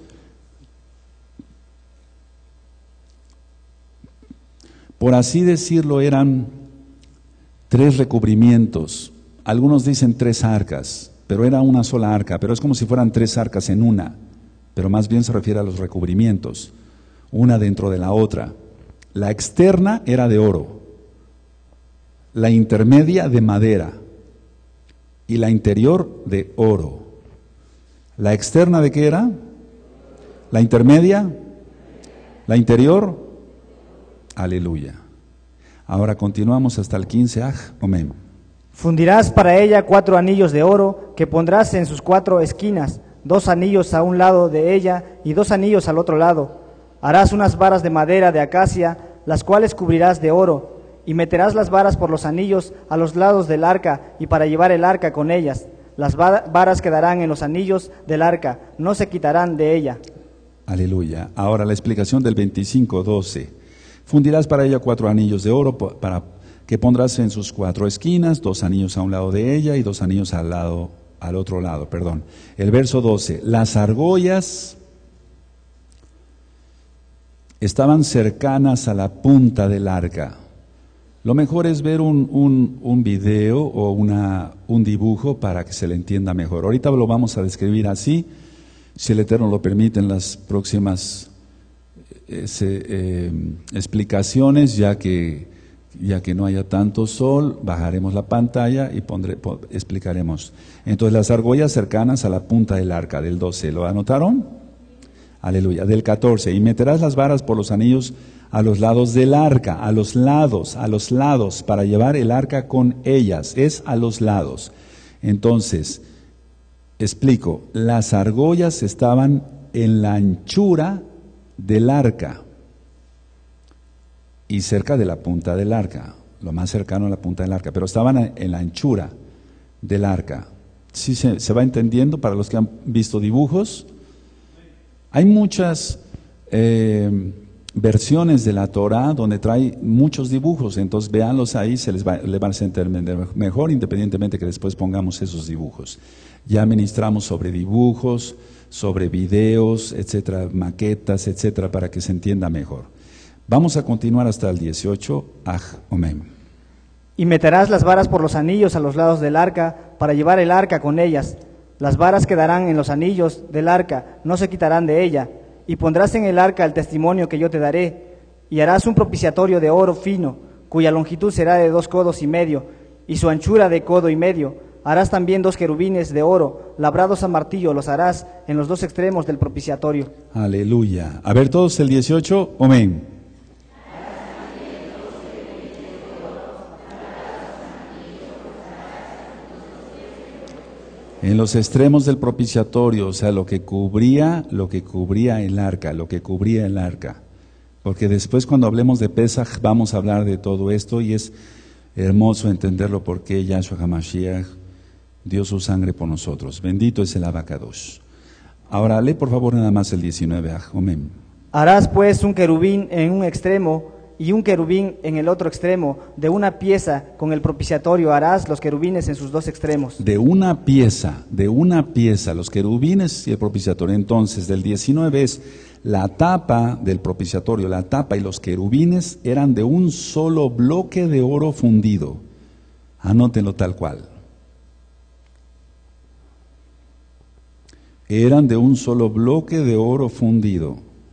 Por así decirlo, eran tres recubrimientos. Algunos dicen tres arcas, pero era una sola arca, pero es como si fueran tres arcas en una, pero más bien se refiere a los recubrimientos, una dentro de la otra. La externa era de oro, la intermedia de madera y la interior de oro. ¿La externa de qué era? ¿La intermedia? ¿La interior? Aleluya. Ahora continuamos hasta el quince. Aj, amén. Fundirás para ella cuatro anillos de oro que pondrás en sus cuatro esquinas, dos anillos a un lado de ella y dos anillos al otro lado. Harás unas varas de madera de acacia, las cuales cubrirás de oro, y meterás las varas por los anillos a los lados del arca y para llevar el arca con ellas. Las varas quedarán en los anillos del arca, no se quitarán de ella. Aleluya. Ahora la explicación del veinticinco doce. Fundirás para ella cuatro anillos de oro para que pondrás en sus cuatro esquinas, dos anillos a un lado de ella y dos anillos al lado, al otro lado, perdón. El verso doce, las argollas estaban cercanas a la punta del arca. Lo mejor es ver un, un, un video o una, un dibujo para que se le entienda mejor. Ahorita lo vamos a describir así, si el Eterno lo permite en las próximas Ese, eh, explicaciones, ya que, ya que no haya tanto sol, bajaremos la pantalla y pondré, po, explicaremos. Entonces las argollas cercanas a la punta del arca, del doce, ¿lo anotaron? Aleluya. Del catorce, y meterás las varas por los anillos a los lados del arca, a los lados, a los lados, para llevar el arca con ellas, es a los lados. Entonces, explico, las argollas estaban en la anchura del arca y cerca de la punta del arca, lo más cercano a la punta del arca, pero estaban en la anchura del arca. ¿Sí se, se va entendiendo para los que han visto dibujos? Hay muchas eh, versiones de la Torah donde trae muchos dibujos, entonces véanlos ahí, se les va, les van a entender mejor, independientemente que después pongamos esos dibujos. Ya ministramos sobre dibujos, sobre videos, etcétera, maquetas, etcétera, para que se entienda mejor. Vamos a continuar hasta el dieciocho. Aj, amén. Y meterás las varas por los anillos a los lados del arca para llevar el arca con ellas. Las varas quedarán en los anillos del arca, no se quitarán de ella. Y pondrás en el arca el testimonio que yo te daré. Y harás un propiciatorio de oro fino, cuya longitud será de dos codos y medio, y su anchura de codo y medio. Harás también dos querubines de oro, labrados a martillo, los harás en los dos extremos del propiciatorio. Aleluya. A ver todos el dieciocho, amén. En los extremos del propiciatorio, o sea, lo que cubría, lo que cubría el arca, lo que cubría el arca. Porque después cuando hablemos de Pesaj vamos a hablar de todo esto y es hermoso entenderlo porque Yahshua HaMashiach dio su sangre por nosotros. Bendito es el Abacadosh. Ahora lee por favor nada más el diecinueve. Amén. Harás pues un querubín en un extremo y un querubín en el otro extremo. De una pieza con el propiciatorio harás los querubines en sus dos extremos. De una pieza, de una pieza, los querubines y el propiciatorio. Entonces del diecinueve es la tapa del propiciatorio, la tapa y los querubines eran de un solo bloque de oro fundido. Anótenlo tal cual. Eran de un solo bloque de oro fundido.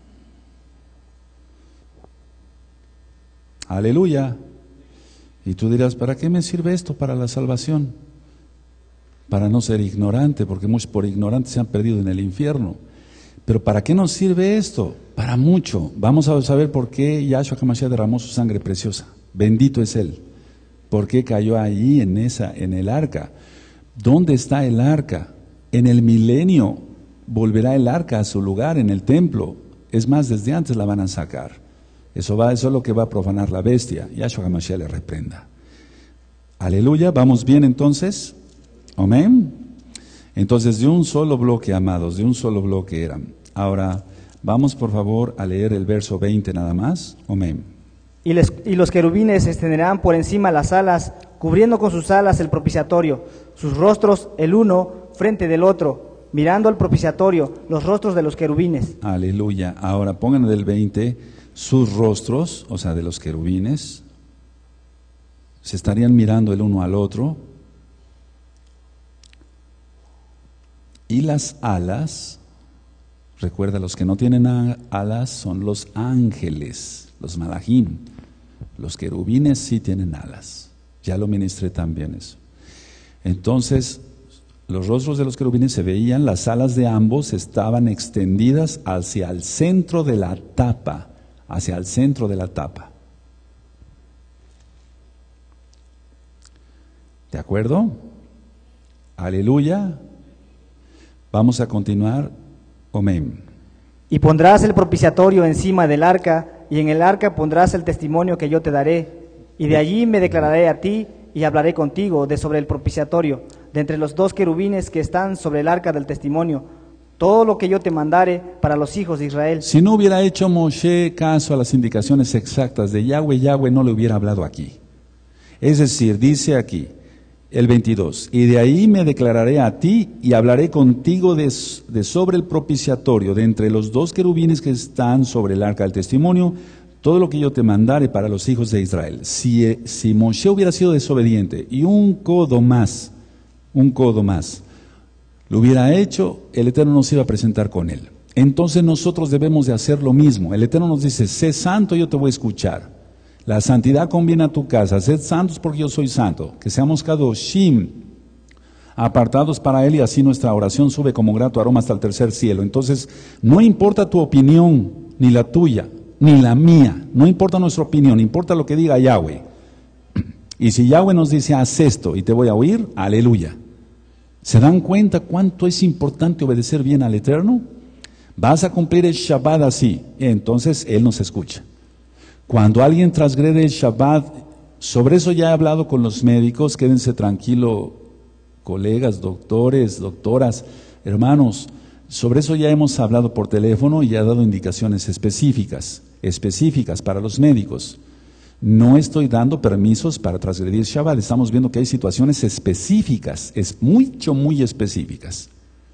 Aleluya. Y tú dirás, ¿para qué me sirve esto para la salvación? Para no ser ignorante, porque muchos por ignorantes se han perdido en el infierno. Pero ¿para qué nos sirve esto? Para mucho. Vamos a saber por qué Yahshua HaMashiach derramó su sangre preciosa. Bendito es Él. ¿Por qué cayó allí en esa, en el arca? ¿Dónde está el arca? En el milenio volverá el arca a su lugar en el templo. Es más, desde antes la van a sacar. Eso, va, eso es lo que va a profanar la bestia. Yahshua HaMashiach le reprenda. Aleluya, ¿vamos bien entonces? Amén. Entonces, de un solo bloque, amados, de un solo bloque eran. Ahora, vamos por favor a leer el verso veinte nada más. Amén. Y, les, y los querubines extenderán por encima las alas, cubriendo con sus alas el propiciatorio, sus rostros el uno frente del otro, mirando al propiciatorio, los rostros de los querubines. Aleluya. Ahora pongan del veinte, sus rostros, o sea, de los querubines, se estarían mirando el uno al otro. Y las alas, recuerda, los que no tienen alas son los ángeles, los malajim. Los querubines sí tienen alas. Ya lo ministré también eso. Entonces, los rostros de los querubines se veían, las alas de ambos estaban extendidas hacia el centro de la tapa, hacia el centro de la tapa. ¿De acuerdo? Aleluya. Vamos a continuar. Amén. Y pondrás el propiciatorio encima del arca, y en el arca pondrás el testimonio que yo te daré, y de allí me declararé a ti, y hablaré contigo de sobre el propiciatorio, de entre los dos querubines que están sobre el arca del testimonio, todo lo que yo te mandare para los hijos de Israel. Si no hubiera hecho Moshe caso a las indicaciones exactas de Yahweh, Yahweh no le hubiera hablado aquí. Es decir, dice aquí, el veintidós, y de ahí me declararé a ti y hablaré contigo de, de sobre el propiciatorio, de entre los dos querubines que están sobre el arca del testimonio, todo lo que yo te mandare para los hijos de Israel. Si, si Moshe hubiera sido desobediente y un codo más, un codo más, lo hubiera hecho, el Eterno no se iba a presentar con él. Entonces nosotros debemos de hacer lo mismo. El Eterno nos dice, sé santo, yo te voy a escuchar. La santidad conviene a tu casa, sed santos porque yo soy santo, que seamos kadoshim, apartados para Él, y así nuestra oración sube como grato aroma hasta el tercer cielo. Entonces, no importa tu opinión, ni la tuya, ni la mía, no importa nuestra opinión, importa lo que diga Yahweh. Y si Yahweh nos dice, haz esto y te voy a oír, aleluya. ¿Se dan cuenta cuánto es importante obedecer bien al Eterno? Vas a cumplir el Shabbat así, entonces Él nos escucha. Cuando alguien transgrede el Shabbat, sobre eso ya he hablado con los médicos, quédense tranquilos, colegas, doctores, doctoras, hermanos, sobre eso ya hemos hablado por teléfono y ya he dado indicaciones específicas, específicas para los médicos. No estoy dando permisos para transgredir Shabbat, estamos viendo que hay situaciones específicas, es mucho, muy específicas.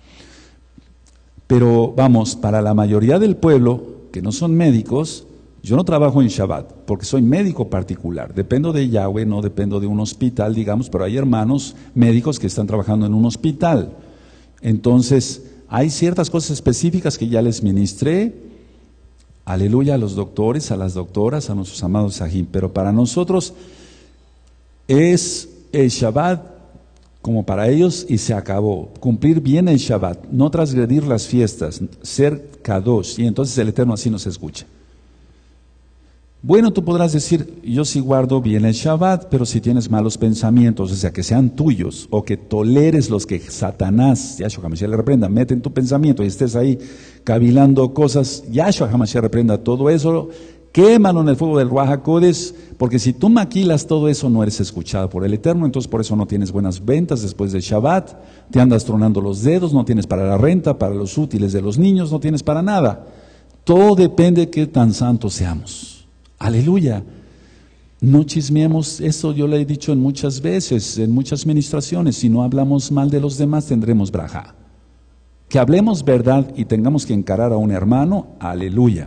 Pero vamos, para la mayoría del pueblo que no son médicos, yo no trabajo en Shabbat porque soy médico particular, dependo de Yahweh, no dependo de un hospital, digamos, pero hay hermanos médicos que están trabajando en un hospital. Entonces, hay ciertas cosas específicas que ya les ministré, aleluya, a los doctores, a las doctoras, a nuestros amados sahim, pero para nosotros es el Shabbat como para ellos y se acabó. Cumplir bien el Shabbat, no transgredir las fiestas, ser kadosh, y entonces el Eterno así nos escucha. Bueno, tú podrás decir, yo sí guardo bien el Shabbat, pero si tienes malos pensamientos, o sea, que sean tuyos, o que toleres los que Satanás, Yahshua HaMashiach le reprenda, mete en tu pensamiento y estés ahí cavilando cosas, Yahshua HaMashiach reprenda todo eso, quémalo en el fuego del Ruach HaKodesh, porque si tú maquilas todo eso, no eres escuchado por el Eterno, entonces por eso no tienes buenas ventas después del Shabbat, te andas tronando los dedos, no tienes para la renta, para los útiles de los niños, no tienes para nada. Todo depende de qué tan santos seamos. Aleluya. No chismeemos, eso yo le he dicho en muchas veces, en muchas ministraciones, si no hablamos mal de los demás tendremos braja. Que hablemos verdad y tengamos que encarar a un hermano, aleluya.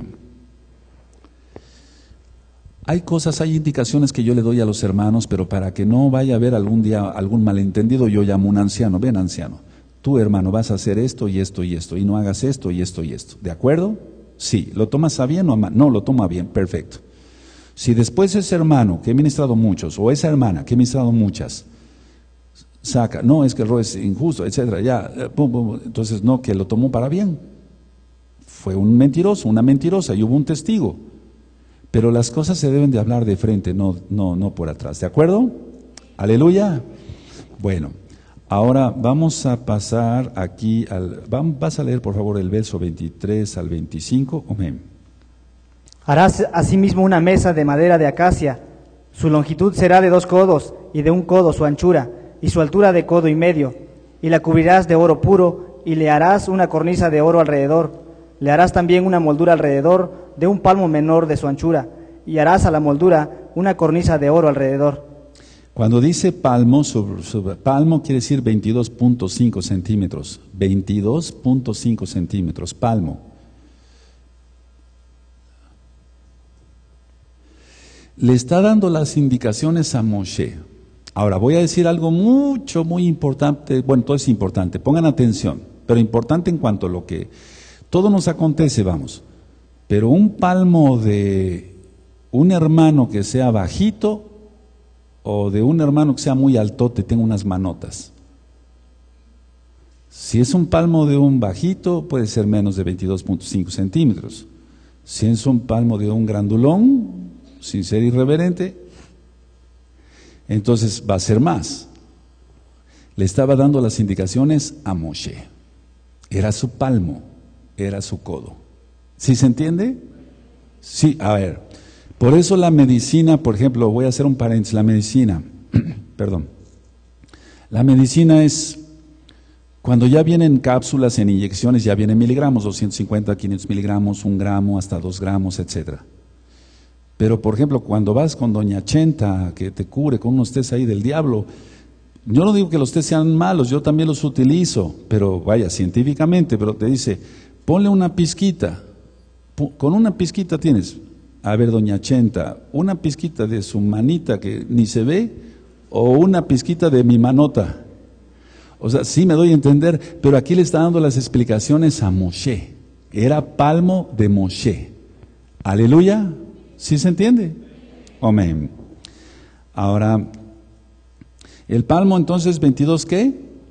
Hay cosas, hay indicaciones que yo le doy a los hermanos, pero para que no vaya a haber algún día algún malentendido, yo llamo a un anciano, ven anciano, tú hermano vas a hacer esto y esto y esto, y no hagas esto y esto y esto, ¿de acuerdo? Sí, ¿lo tomas a bien o a mal? No, lo toma bien, perfecto. Si después ese hermano, que he ministrado muchos, o esa hermana, que he ministrado muchas, saca, no, es que el rol es injusto, etcétera, ya, pum, pum, entonces no, que lo tomó para bien. Fue un mentiroso, una mentirosa, y hubo un testigo. Pero las cosas se deben de hablar de frente, no, no, no por atrás, ¿de acuerdo? Aleluya. Bueno, Ahora vamos a pasar aquí al... Vamos, vas a leer por favor el verso veintitrés al veinticinco. Amén. Harás asimismo una mesa de madera de acacia. Su longitud será de dos codos, y de un codo su anchura, y su altura de codo y medio. Y la cubrirás de oro puro, y le harás una cornisa de oro alrededor. Le harás también una moldura alrededor de un palmo menor de su anchura, y harás a la moldura una cornisa de oro alrededor. Cuando dice palmo, sobre, sobre, palmo quiere decir veintidós punto cinco centímetros. veintidós punto cinco centímetros, palmo. Le está dando las indicaciones a Moshe. Ahora voy a decir algo mucho, muy importante. Bueno, todo es importante, pongan atención, pero importante en cuanto a lo que todo nos acontece, vamos. Pero un palmo de un hermano que sea bajito o de un hermano que sea muy altote, tenga unas manotas. Si es un palmo de un bajito, puede ser menos de veintidós punto cinco centímetros. Si es un palmo de un grandulón, sin ser irreverente, entonces va a ser más. Le estaba dando las indicaciones a Moshe. Era su palmo, era su codo. ¿Sí se entiende? Sí, a ver. Por eso la medicina, por ejemplo, voy a hacer un paréntesis, la medicina, perdón. La medicina es, cuando ya vienen cápsulas en inyecciones, ya vienen miligramos, doscientos cincuenta, quinientos miligramos, un gramo, hasta dos gramos, etcétera. Pero, por ejemplo, cuando vas con doña Chenta, que te cubre con unos test ahí del diablo, yo no digo que los test sean malos, yo también los utilizo, pero vaya, científicamente, pero te dice, ponle una pizquita, con una pizquita tienes, a ver, doña Chenta, una pizquita de su manita que ni se ve, o una pizquita de mi manota. O sea, sí me doy a entender, pero aquí le está dando las explicaciones a Moshe. Era palmo de Moshe. Aleluya. ¿Sí se entiende? Amén. Ahora, el palmo entonces veintidós, ¿qué?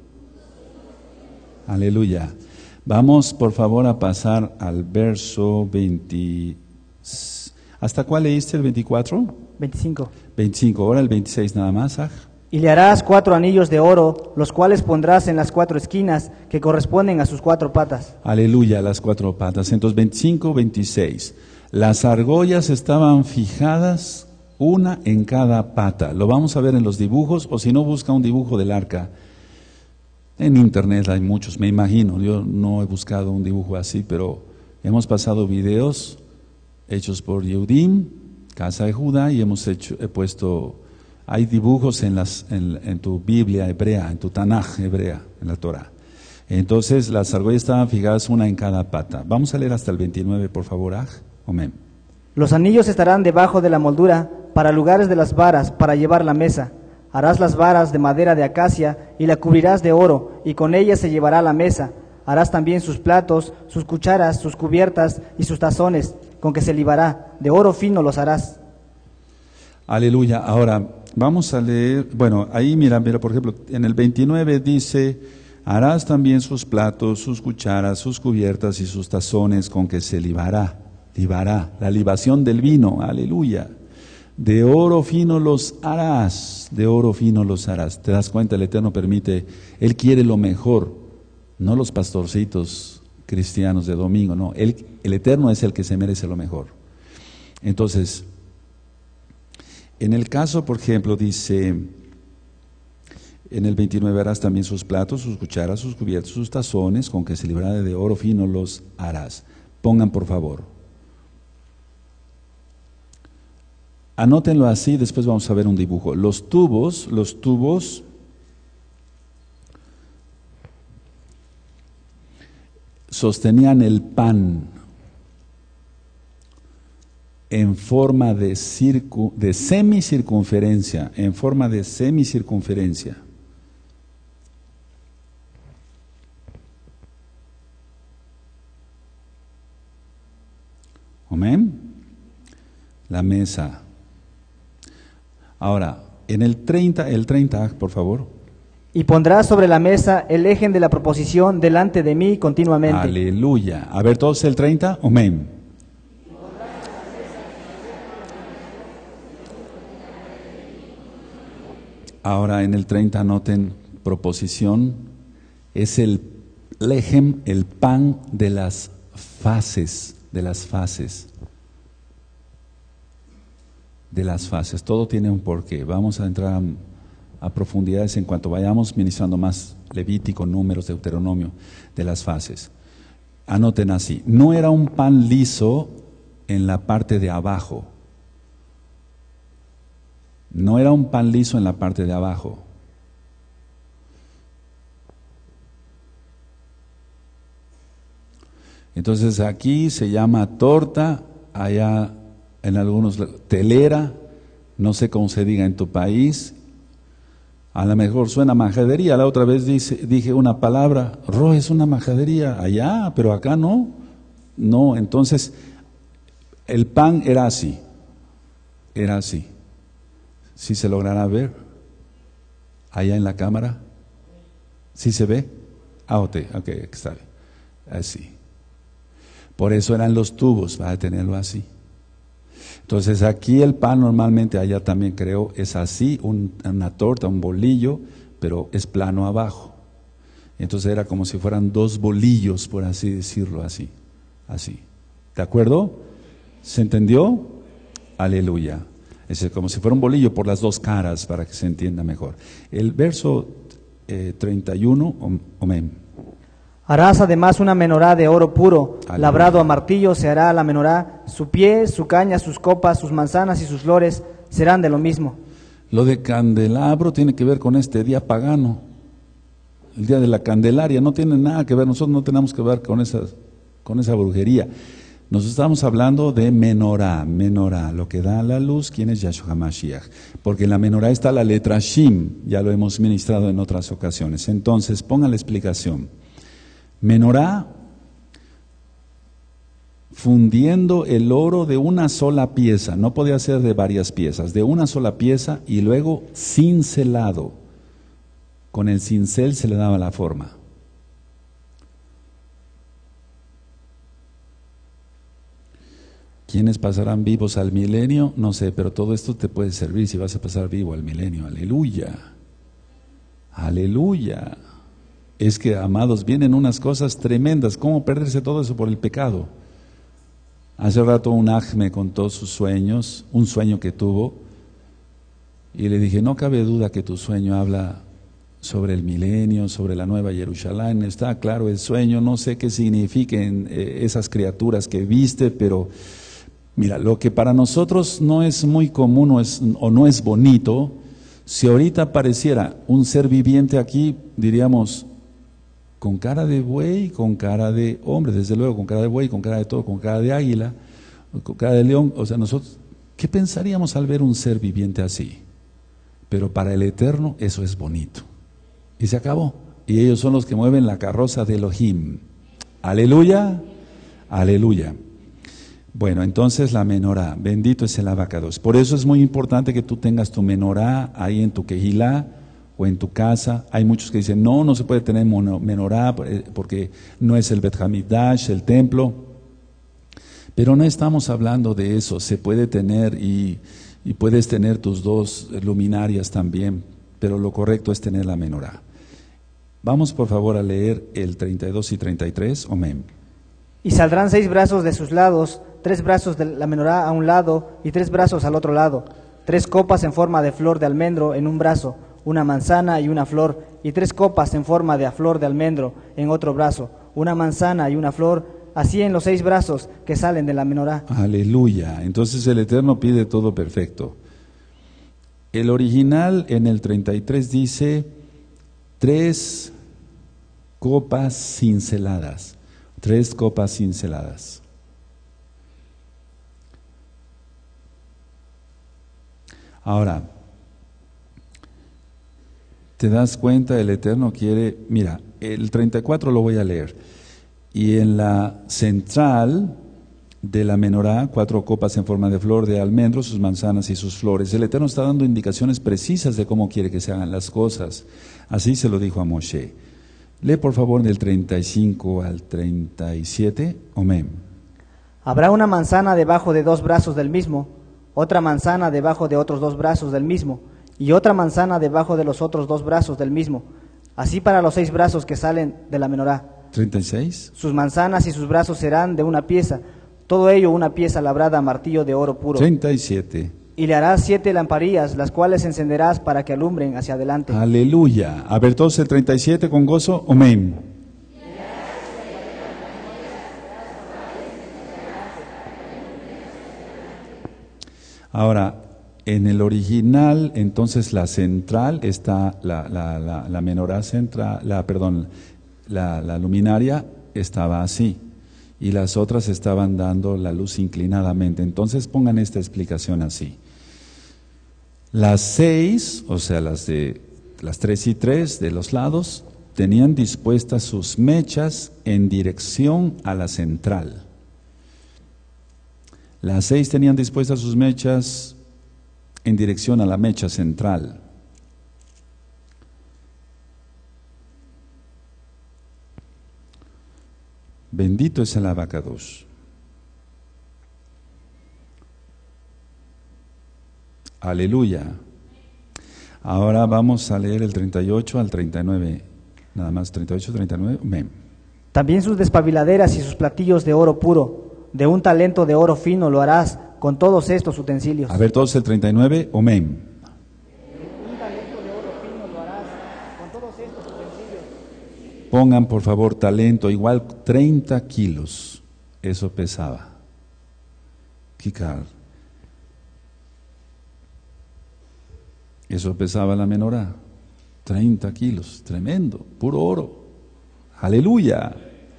Aleluya. Vamos por favor a pasar al verso veinte. ¿Hasta cuál leíste el veinticuatro? veinticinco. veinticinco, ahora el veintiséis nada más. ¿Ah? Y le harás cuatro anillos de oro, los cuales pondrás en las cuatro esquinas que corresponden a sus cuatro patas. Aleluya, las cuatro patas. Entonces veinticinco, veintiséis. Las argollas estaban fijadas una en cada pata. Lo vamos a ver en los dibujos, o si no, busca un dibujo del arca. En internet hay muchos, me imagino. Yo no he buscado un dibujo así, pero hemos pasado videos hechos por Yehudim, Casa de Judá, y hemos hecho, he puesto, hay dibujos en, las, en, en tu Biblia hebrea, en tu Tanaj hebrea, en la Torah. Entonces las argollas estaban fijadas una en cada pata. Vamos a leer hasta el veintinueve, por favor. Aj. Amén. Los anillos estarán debajo de la moldura para lugares de las varas para llevar la mesa. Harás las varas de madera de acacia y la cubrirás de oro, y con ellas se llevará la mesa. Harás también sus platos, sus cucharas, sus cubiertas y sus tazones, con que se libará. De oro fino los harás. Aleluya. Ahora vamos a leer, bueno, ahí mira, mira, por ejemplo, en el veintinueve dice, harás también sus platos, sus cucharas, sus cubiertas y sus tazones, con que se libará. Libará, la libación del vino, aleluya. De oro fino los harás, de oro fino los harás. ¿Te das cuenta? El Eterno permite, Él quiere lo mejor, no los pastorcitos cristianos de domingo, no. Él, el Eterno es el que se merece lo mejor. Entonces, en el caso, por ejemplo, dice, en el veintinueve, harás también sus platos, sus cucharas, sus cubiertos, sus tazones, con que se librará de oro fino los harás. Pongan por favor. Anótenlo así, después vamos a ver un dibujo. Los tubos, los tubos sostenían el pan en forma de, circu, de semicircunferencia, en forma de semicircunferencia. Amén. La mesa. Ahora, en el treinta, el treinta, por favor. Y pondrás sobre la mesa el eje de la proposición delante de mí continuamente. Aleluya. A ver, todos el treinta. Amén. Ahora en el treinta anoten proposición, es el lejem, el pan de las fases, de las fases. De las fases. Todo tiene un porqué. Vamos a entrar a, a profundidades en cuanto vayamos ministrando más Levítico, Números, Deuteronomio, de las fases. Anoten así. No era un pan liso en la parte de abajo. No era un pan liso en la parte de abajo. Entonces aquí se llama torta, allá en algunos telera, no sé cómo se diga en tu país, a lo mejor suena majadería. La otra vez dice, dije una palabra, ro es una majadería, allá, pero acá no, no, entonces el pan era así, era así, ¿sí se logrará ver? Allá en la cámara, ¿sí se ve? Ah, ok, ok, está bien, así. Por eso eran los tubos, para tenerlo así. Entonces aquí el pan normalmente, allá también creo, es así, un, una torta, un bolillo, pero es plano abajo. Entonces era como si fueran dos bolillos, por así decirlo, así, así. ¿De acuerdo? ¿Se entendió? Aleluya. Es como si fuera un bolillo por las dos caras, para que se entienda mejor. El verso eh, treinta y uno, amén. Harás además una menorá de oro puro, Aleluya. Labrado a martillo se hará la menorá, su pie, su caña, sus copas, sus manzanas y sus flores serán de lo mismo. Lo de candelabro tiene que ver con este día pagano, el día de la Candelaria, no tiene nada que ver, nosotros no tenemos que ver con esa, con esa brujería. Nos estamos hablando de menorá, menorá, lo que da a la luz, ¿quién es Yahshua Mashiach? Porque en la menorá está la letra Shim, ya lo hemos ministrado en otras ocasiones. Entonces, pongan la explicación. Menorá, fundiendo el oro de una sola pieza, no podía ser de varias piezas, de una sola pieza y luego cincelado. Con el cincel se le daba la forma. ¿Quiénes pasarán vivos al milenio? No sé, pero todo esto te puede servir si vas a pasar vivo al milenio. Aleluya. Aleluya. Es que, amados, vienen unas cosas tremendas. ¿Cómo perderse todo eso por el pecado? Hace rato un aj me contó sus sueños, un sueño que tuvo, y le dije, no cabe duda que tu sueño habla sobre el milenio, sobre la nueva Jerusalén. Está claro el sueño, no sé qué signifiquen eh, esas criaturas que viste, pero mira, lo que para nosotros no es muy común o, es, o no es bonito, si ahorita apareciera un ser viviente aquí, diríamos, con cara de buey, con cara de hombre, desde luego, con cara de buey, con cara de todo, con cara de águila, con cara de león. O sea, nosotros, ¿qué pensaríamos al ver un ser viviente así? Pero para el Eterno eso es bonito. Y se acabó. Y ellos son los que mueven la carroza de Elohim. Aleluya, aleluya. Bueno, entonces la menorá, bendito es el abacados. Por eso es muy importante que tú tengas tu menorá ahí en tu quejilá, o en tu casa. Hay muchos que dicen, no, no se puede tener menorá porque no es el Bet Hamikdash, el templo. Pero no estamos hablando de eso, se puede tener y, y puedes tener tus dos luminarias también, pero lo correcto es tener la menorá. Vamos por favor a leer el treinta y dos y treinta y tres, amén. Y saldrán seis brazos de sus lados, tres brazos de la menorá a un lado y tres brazos al otro lado, tres copas en forma de flor de almendro en un brazo, una manzana y una flor, y tres copas en forma de flor de almendro en otro brazo, una manzana y una flor, así en los seis brazos que salen de la menorá. Aleluya. Entonces el Eterno pide todo perfecto. El original en el treinta y tres dice tres copas cinceladas, tres copas cinceladas. Ahora, ¿te das cuenta? El Eterno quiere, mira, el treinta y cuatro lo voy a leer. Y en la central de la menorá, cuatro copas en forma de flor de almendro, sus manzanas y sus flores. El Eterno está dando indicaciones precisas de cómo quiere que se hagan las cosas. Así se lo dijo a Moshe. Lee por favor del treinta y cinco al treinta y siete. Amén. Habrá una manzana debajo de dos brazos del mismo, otra manzana debajo de otros dos brazos del mismo, y otra manzana debajo de los otros dos brazos del mismo. Así para los seis brazos que salen de la menorá. treinta y seis. Sus manzanas y sus brazos serán de una pieza, todo ello una pieza labrada a martillo de oro puro. treinta y siete. Y le harás siete lamparillas, las cuales encenderás para que alumbren hacia adelante. Aleluya. A ver todos el treinta y siete con gozo. Amén. Ahora, en el original, entonces la central está, la, la, la, la menorá central, la, perdón, la, la luminaria estaba así, y las otras estaban dando la luz inclinadamente. Entonces pongan esta explicación así. Las seis, o sea, las de las tres y tres de los lados, tenían dispuestas sus mechas en dirección a la central. Las seis tenían dispuestas sus mechas en dirección a la mecha central. Bendito es el Abacados. Aleluya. Ahora vamos a leer el treinta y ocho al treinta y nueve. Nada más, treinta y ocho, treinta y nueve. Amén. También sus despabiladeras y sus platillos de oro puro, de un talento de oro fino lo harás con todos estos utensilios. A ver, todos el treinta y nueve. Amén. Un talento de oro fino lo harás con todos estos utensilios. Pongan por favor talento, igual treinta kilos. Eso pesaba. Kikar. Eso pesaba la menorá, treinta kilos, tremendo, puro oro. Aleluya.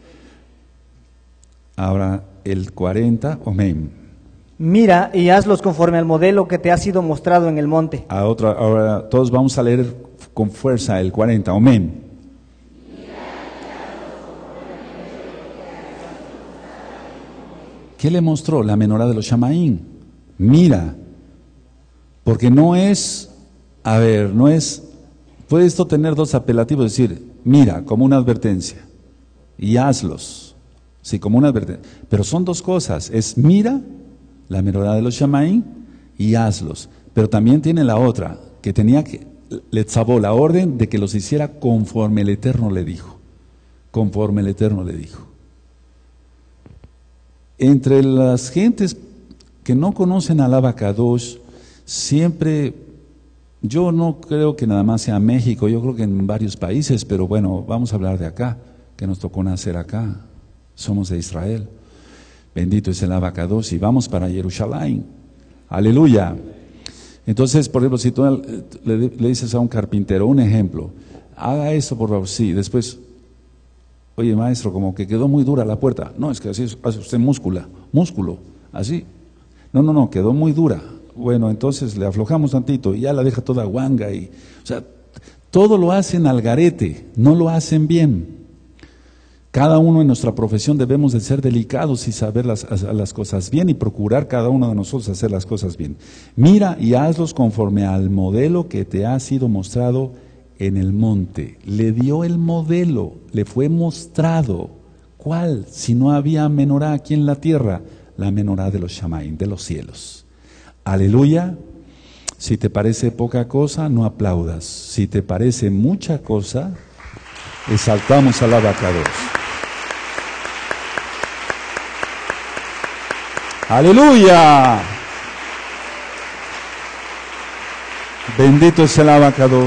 Ahora el cuarenta, amén. Mira y hazlos conforme al modelo que te ha sido mostrado en el monte. A otra, ahora todos vamos a leer con fuerza el cuarenta, amén. ¿Qué le mostró? La menorá de los Shamaín. Mira, porque no es... A ver, no es, puede esto tener dos apelativos, decir, mira, como una advertencia, y hazlos, sí, como una advertencia, pero son dos cosas, es mira, la menorá de los Shamaín, y hazlos, pero también tiene la otra, que tenía que, le tzabó la orden de que los hiciera conforme el Eterno le dijo, conforme el Eterno le dijo. Entre las gentes que no conocen al Abacadosh, siempre... Yo no creo que nada más sea México, yo creo que en varios países, pero bueno, vamos a hablar de acá, que nos tocó nacer acá, somos de Israel. Bendito es el Abacados y vamos para Jerusalén. Aleluya. Entonces, por ejemplo, si tú le, le dices a un carpintero, un ejemplo, haga eso por favor, sí, después, oye maestro, como que quedó muy dura la puerta. No, es que así hace usted múscula, músculo, así. No, no, no, quedó muy dura. Bueno, entonces le aflojamos tantito y ya la deja toda guanga. Y, o sea, todo lo hacen al garete, no lo hacen bien. Cada uno en nuestra profesión debemos de ser delicados y saber las, las cosas bien y procurar cada uno de nosotros hacer las cosas bien. Mira y hazlos conforme al modelo que te ha sido mostrado en el monte. Le dio el modelo, le fue mostrado. ¿Cuál? Si no había menorá aquí en la tierra, la menorá de los Shamaín, de los cielos. Aleluya. Si te parece poca cosa, no aplaudas. Si te parece mucha cosa, exaltamos al Abacados. Aleluya. Bendito es el Abacados.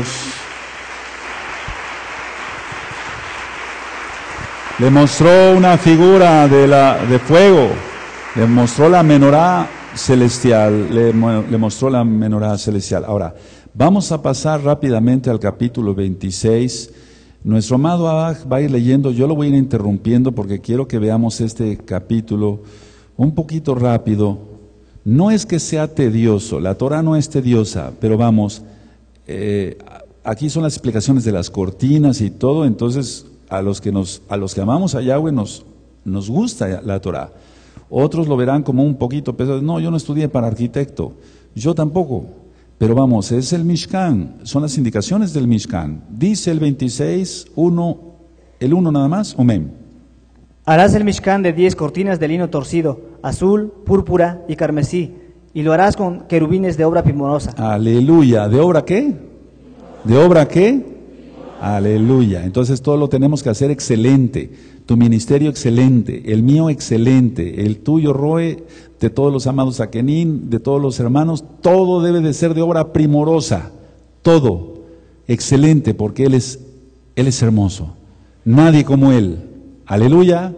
Le mostró una figura de, la, de fuego, le mostró la menorá celestial, le, le mostró la menorá celestial. Ahora, vamos a pasar rápidamente al capítulo veintiséis. Nuestro amado Abaj va a ir leyendo, yo lo voy a ir interrumpiendo porque quiero que veamos este capítulo un poquito rápido. No es que sea tedioso, la Torah no es tediosa, pero vamos, eh, aquí son las explicaciones de las cortinas y todo, entonces a los que nos, a los que amamos a Yahweh nos, nos gusta la Torah. Otros lo verán como un poquito pesado. No, yo no estudié para arquitecto, yo tampoco. Pero vamos, es el Mishkan, son las indicaciones del Mishkan. Dice el veintiséis, uno, el uno nada más, amén. Harás el Mishkan de diez cortinas de lino torcido, azul, púrpura y carmesí, y lo harás con querubines de obra primorosa. Aleluya. ¿De obra qué? ¿De obra qué? Aleluya. Entonces todo lo tenemos que hacer excelente. Tu ministerio excelente, el mío excelente, el tuyo, Roe, de todos los amados Akenin, de todos los hermanos, todo debe de ser de obra primorosa. Todo excelente, porque Él es, Él es hermoso. Nadie como Él. Aleluya.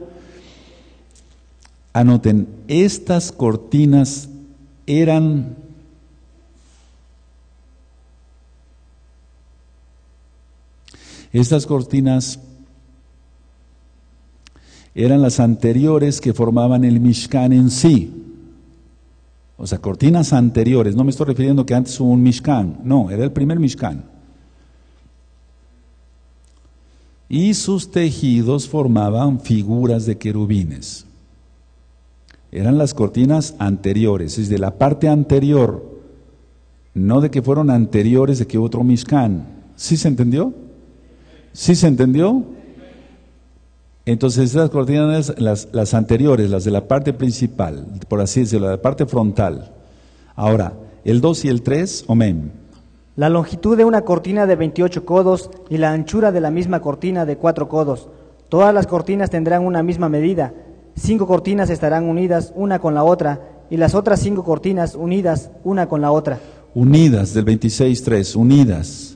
Anoten, estas cortinas eran estas cortinas eran las anteriores que formaban el Mishkan en sí. O sea, cortinas anteriores. No me estoy refiriendo que antes hubo un Mishkan. No, era el primer Mishkan. Y sus tejidos formaban figuras de querubines. Eran las cortinas anteriores, es de la parte anterior, no de que fueron anteriores de que otro Mishkan. ¿Sí se entendió? ¿Sí se entendió? Entonces estas cortinas, las, las anteriores, las de la parte principal, por así decirlo, la parte frontal. Ahora, el dos y el tres, amén. La longitud de una cortina de veintiocho codos y la anchura de la misma cortina de cuatro codos. Todas las cortinas tendrán una misma medida. Cinco cortinas estarán unidas una con la otra y las otras cinco cortinas unidas una con la otra. Unidas, del veintiséis tres, unidas.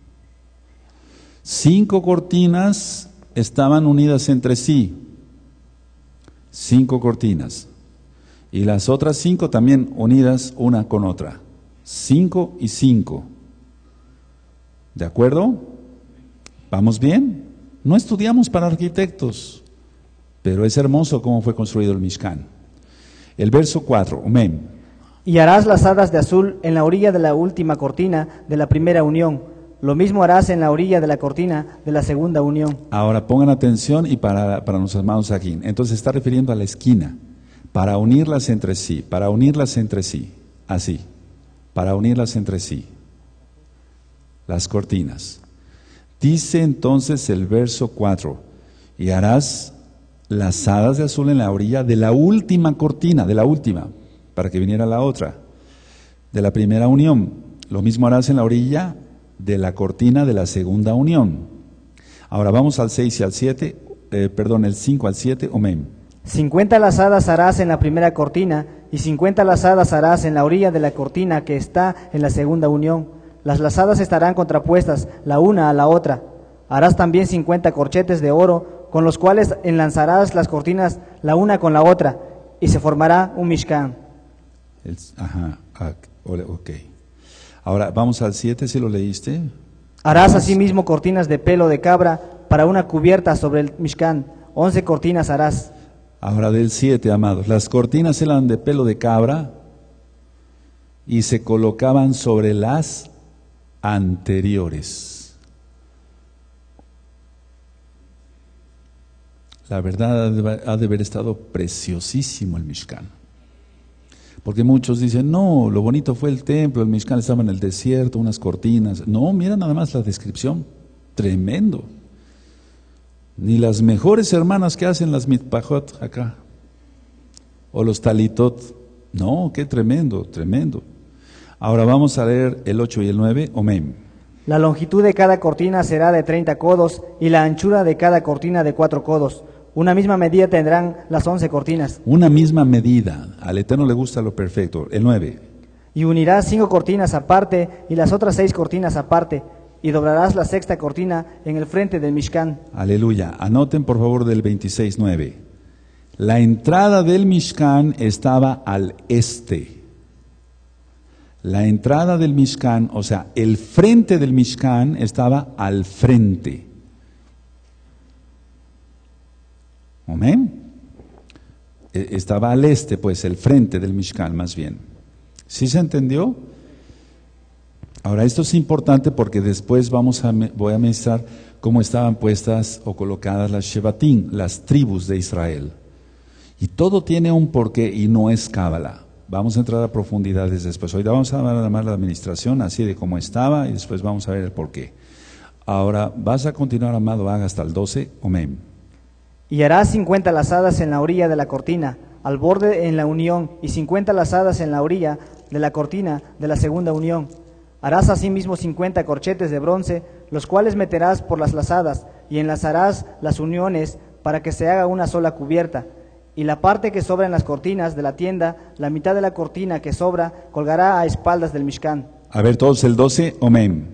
Cinco cortinas estaban unidas entre sí. Cinco cortinas. Y las otras cinco también unidas una con otra. Cinco y cinco. ¿De acuerdo? ¿Vamos bien? No estudiamos para arquitectos, pero es hermoso cómo fue construido el Mishkan. El verso cuatro, amén. Y harás las hadas de azul en la orilla de la última cortina de la primera unión. Lo mismo harás en la orilla de la cortina de la segunda unión. Ahora pongan atención y para, para los hermanos aquí. Entonces se está refiriendo a la esquina, para unirlas entre sí, para unirlas entre sí, así, para unirlas entre sí, las cortinas. Dice entonces el verso cuatro, y harás las hadas de azul en la orilla de la última cortina, de la última, para que viniera la otra, de la primera unión. Lo mismo harás en la orilla de la cortina de la segunda unión. Ahora vamos al seis y al siete, eh, perdón, el cinco al siete, amén. Cincuenta lazadas harás en la primera cortina y cincuenta lazadas harás en la orilla de la cortina que está en la segunda unión. Las lazadas estarán contrapuestas la una a la otra. Harás también cincuenta corchetes de oro con los cuales enlazarás las cortinas la una con la otra y se formará un Mishkan. El, ajá, ok. Ahora vamos al siete, si lo leíste. Harás asimismo cortinas de pelo de cabra para una cubierta sobre el Mishkan. Once cortinas harás. Ahora del siete, amados. Las cortinas eran de pelo de cabra y se colocaban sobre las anteriores. La verdad ha de haber estado preciosísimo el Mishkan. Porque muchos dicen, no, lo bonito fue el templo, el Mishkan estaba en el desierto, unas cortinas. No, mira nada más la descripción, tremendo. Ni las mejores hermanas que hacen las mitpajot acá, o los talitot, no, qué tremendo, tremendo. Ahora vamos a leer el ocho y el nueve, amén. La longitud de cada cortina será de treinta codos y la anchura de cada cortina de cuatro codos. Una misma medida tendrán las once cortinas. Una misma medida. Al Eterno le gusta lo perfecto. El nueve. Y unirás cinco cortinas aparte y las otras seis cortinas aparte, y doblarás la sexta cortina en el frente del Mishkan. Aleluya. Anoten por favor del veintiséis nueve. La entrada del Mishkan estaba al este. La entrada del Mishkan, o sea, el frente del Mishkan estaba al frente. Amén. Estaba al este, pues, el frente del Mishkan, más bien. ¿Sí se entendió? Ahora, esto es importante porque después vamos a, voy a mencionar cómo estaban puestas o colocadas las Shevatim, las tribus de Israel. Y todo tiene un porqué y no es cábala. Vamos a entrar a profundidades después. Ahorita vamos a dar más la administración así de cómo estaba y después vamos a ver el porqué. Ahora, vas a continuar, amado, haga hasta el doce, amén. Y harás cincuenta lazadas en la orilla de la cortina, al borde en la unión, y cincuenta lazadas en la orilla de la cortina de la segunda unión. Harás asimismo cincuenta corchetes de bronce, los cuales meterás por las lazadas, y enlazarás las uniones para que se haga una sola cubierta. Y la parte que sobra en las cortinas de la tienda, la mitad de la cortina que sobra, colgará a espaldas del Mishkan. A ver, todos el doce, amén.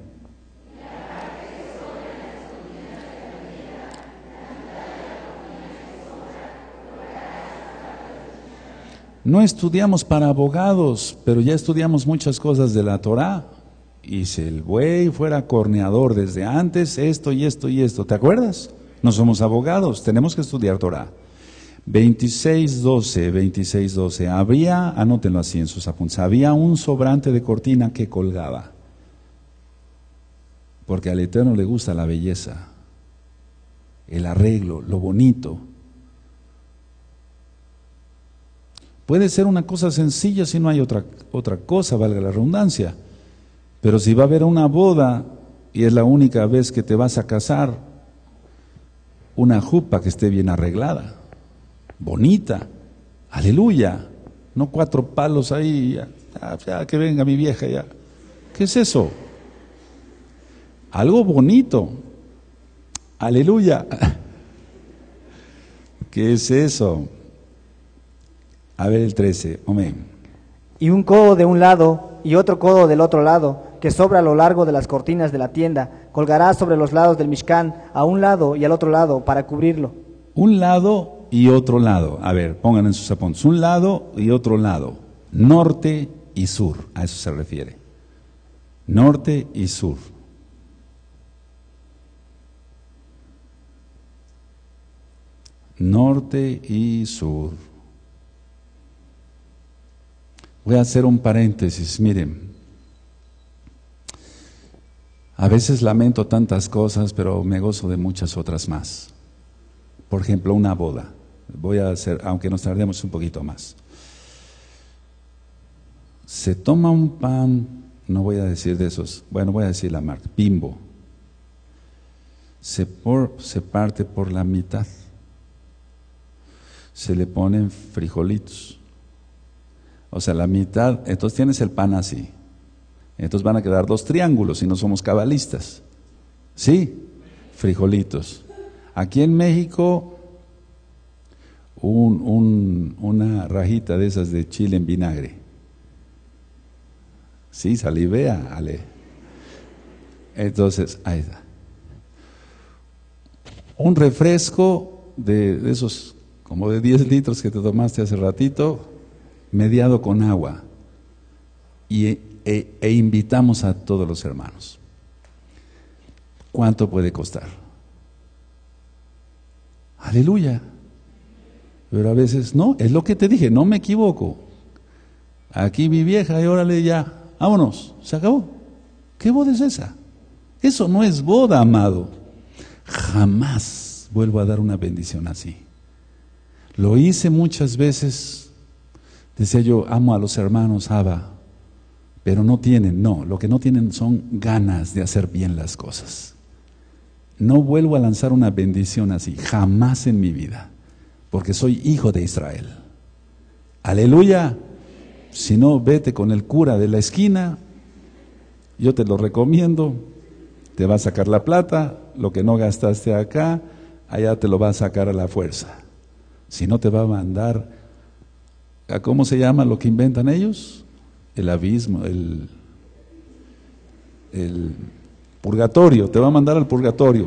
No estudiamos para abogados, pero ya estudiamos muchas cosas de la Torá. Y si el buey fuera corneador desde antes, esto y esto y esto, ¿te acuerdas? No somos abogados, tenemos que estudiar Torá. veintiséis doce, veintiséis doce, había, anótenlo así en sus apuntes, había un sobrante de cortina que colgaba, porque al Eterno le gusta la belleza, el arreglo, lo bonito. Puede ser una cosa sencilla si no hay otra, otra cosa, valga la redundancia, pero si va a haber una boda y es la única vez que te vas a casar, una jupa que esté bien arreglada, bonita, aleluya, no cuatro palos ahí, ya, ya, ya, que venga mi vieja ya. ¿Qué es eso? Algo bonito, aleluya. ¿Qué es eso? A ver el trece, amén. Y un codo de un lado y otro codo del otro lado, que sobra a lo largo de las cortinas de la tienda, colgará sobre los lados del Mishkan, a un lado y al otro lado, para cubrirlo. Un lado y otro lado. A ver, pongan en sus apuntes. Un lado y otro lado. Norte y sur. A eso se refiere. Norte y sur. Norte y sur. Voy a hacer un paréntesis, miren. A veces lamento tantas cosas, pero me gozo de muchas otras más. Por ejemplo, una boda. Voy a hacer, aunque nos tardemos un poquito más. Se toma un pan, no voy a decir de esos, bueno, voy a decir la marca, Bimbo. Se, por, se parte por la mitad. Se le ponen frijolitos. O sea, la mitad, entonces tienes el pan así. Entonces van a quedar dos triángulos si no somos cabalistas. ¿Sí? Frijolitos. Aquí en México, un, un, una rajita de esas de chile en vinagre. Sí, salivea, Ale. Entonces, ahí está. Un refresco de, de esos, como de diez litros que te tomaste hace ratito, mediado con agua. Y e, e invitamos a todos los hermanos. ¿Cuánto puede costar? Aleluya. Pero a veces, no, es lo que te dije, no me equivoco. Aquí mi vieja y órale ya, vámonos, se acabó. ¿Qué boda es esa? Eso no es boda, amado. Jamás vuelvo a dar una bendición así. Lo hice muchas veces, decía yo, amo a los hermanos, Abba, pero no tienen, no, lo que no tienen son ganas de hacer bien las cosas. No vuelvo a lanzar una bendición así, jamás en mi vida, porque soy hijo de Israel. Aleluya. Si no, vete con el cura de la esquina, yo te lo recomiendo, te va a sacar la plata, lo que no gastaste acá, allá te lo va a sacar a la fuerza. Si no, te va a mandar, ¿a cómo se llama lo que inventan ellos? El abismo, el, el purgatorio, te va a mandar al purgatorio.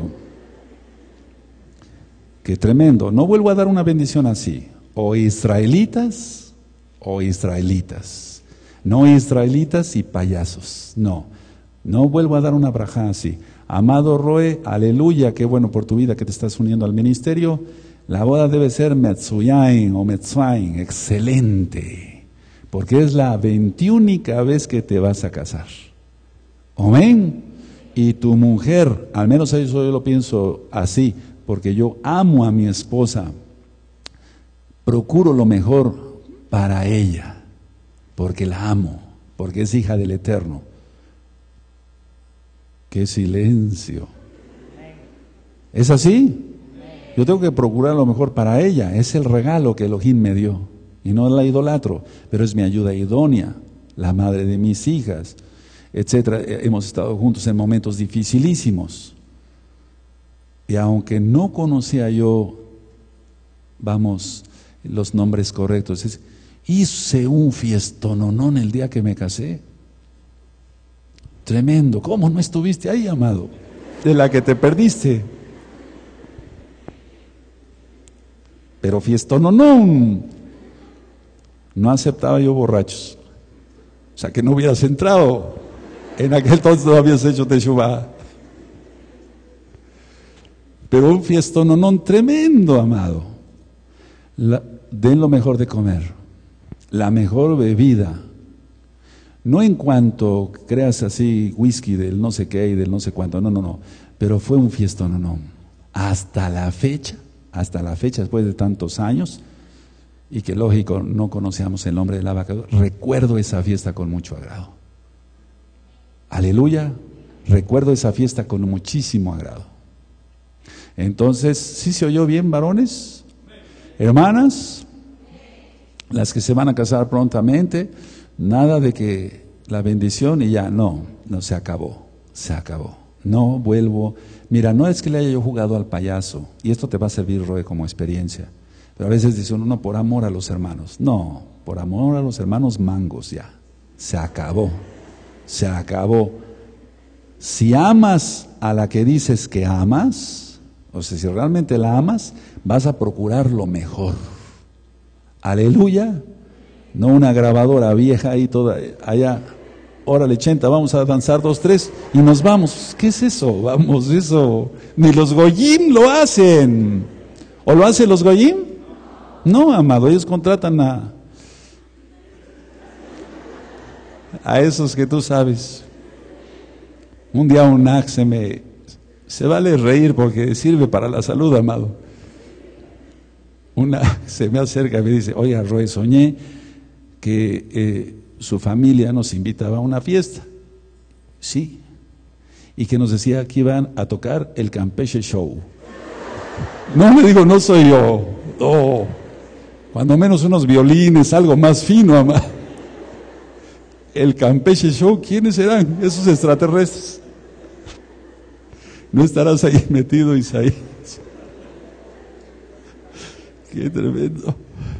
Qué tremendo. No vuelvo a dar una bendición así. O israelitas, o israelitas. No israelitas y payasos. No, no vuelvo a dar una brajá así. Amado Roe, aleluya, qué bueno por tu vida que te estás uniendo al ministerio. La boda debe ser Metzuyain o Metzuain, excelente, porque es la veintiúnica vez que te vas a casar. Amén. Y tu mujer, al menos eso yo lo pienso así, porque yo amo a mi esposa, procuro lo mejor para ella, porque la amo, porque es hija del Eterno. ¡Qué silencio! ¿Es así? Yo tengo que procurar lo mejor para ella, es el regalo que Elohim me dio, y no la idolatro, pero es mi ayuda idónea, la madre de mis hijas. etcétera. Hemos estado juntos en momentos dificilísimos. Y aunque no conocía yo, vamos, los nombres correctos, es, hice un fiestononón el día que me casé. Tremendo. ¿Cómo no estuviste ahí, amado? De la que te perdiste. Pero fiestononón. No aceptaba yo borrachos. O sea, que no hubieras entrado. En aquel entonces no habías hecho teshuvá. Pero un fiestononón tremendo, amado. La, den lo mejor de comer. La mejor bebida. No en cuanto creas así whisky del no sé qué y del no sé cuánto. No, no, no. Pero fue un fiestononón. Hasta la fecha, hasta la fecha, después de tantos años, y que lógico, no conocíamos el nombre del abacados, recuerdo esa fiesta con mucho agrado. Aleluya, recuerdo esa fiesta con muchísimo agrado. Entonces, ¿sí se oyó bien, varones? Hermanas, las que se van a casar prontamente, nada de que la bendición y ya, no, no, se acabó, se acabó. No vuelvo, mira, no es que le haya yo jugado al payaso, y esto te va a servir, Roe, como experiencia. Pero a veces dice uno, no, por amor a los hermanos. No, por amor a los hermanos mangos ya. Se acabó, se acabó. Si amas a la que dices que amas, o sea, si realmente la amas, vas a procurar lo mejor. Aleluya. No una grabadora vieja ahí toda, allá, órale, chenta, vamos a danzar dos, tres y nos vamos. ¿Qué es eso? Vamos, eso. Ni los goyim lo hacen. ¿O lo hacen los goyim? No, amado, ellos contratan a, a esos que tú sabes. Un día un ac se me, se vale reír porque sirve para la salud, amado. Una se me acerca y me dice, oye, Roe, soñé que eh, su familia nos invitaba a una fiesta. Sí. Y que nos decía que iban a tocar el Campeche Show. No, me digo, no soy yo. Oh. Cuando menos unos violines, algo más fino, amado. El Campeche Show, ¿quiénes serán? Esos extraterrestres. No estarás ahí metido, Isaías. Qué tremendo.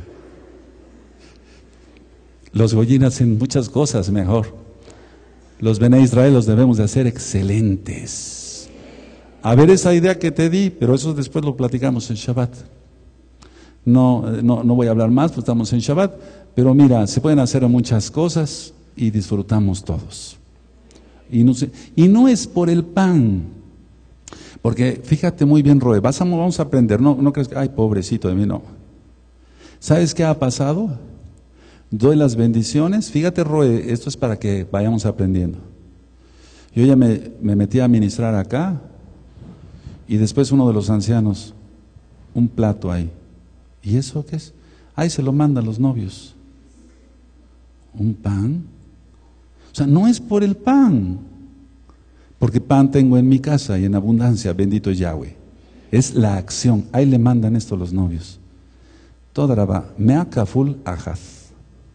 Los goyín hacen muchas cosas mejor. Los Bene Israel los debemos de hacer excelentes. A ver esa idea que te di, pero eso después lo platicamos en Shabbat. No, no, no voy a hablar más, pues estamos en Shabbat, pero mira, se pueden hacer muchas cosas y disfrutamos todos. Y no, se, y no es por el pan, porque fíjate muy bien, Roe, vas a, vamos a aprender, no, no crees que, ay, pobrecito de mí, no. ¿Sabes qué ha pasado? Doy las bendiciones, fíjate, Roe, esto es para que vayamos aprendiendo. Yo ya me, me metí a ministrar acá, y después uno de los ancianos, un plato ahí. ¿Y eso qué es? Ahí se lo mandan los novios. ¿Un pan? O sea, no es por el pan, porque pan tengo en mi casa y en abundancia, bendito es Yahweh. Es la acción, ahí le mandan esto los novios. Toda la va, meakaful ajaz.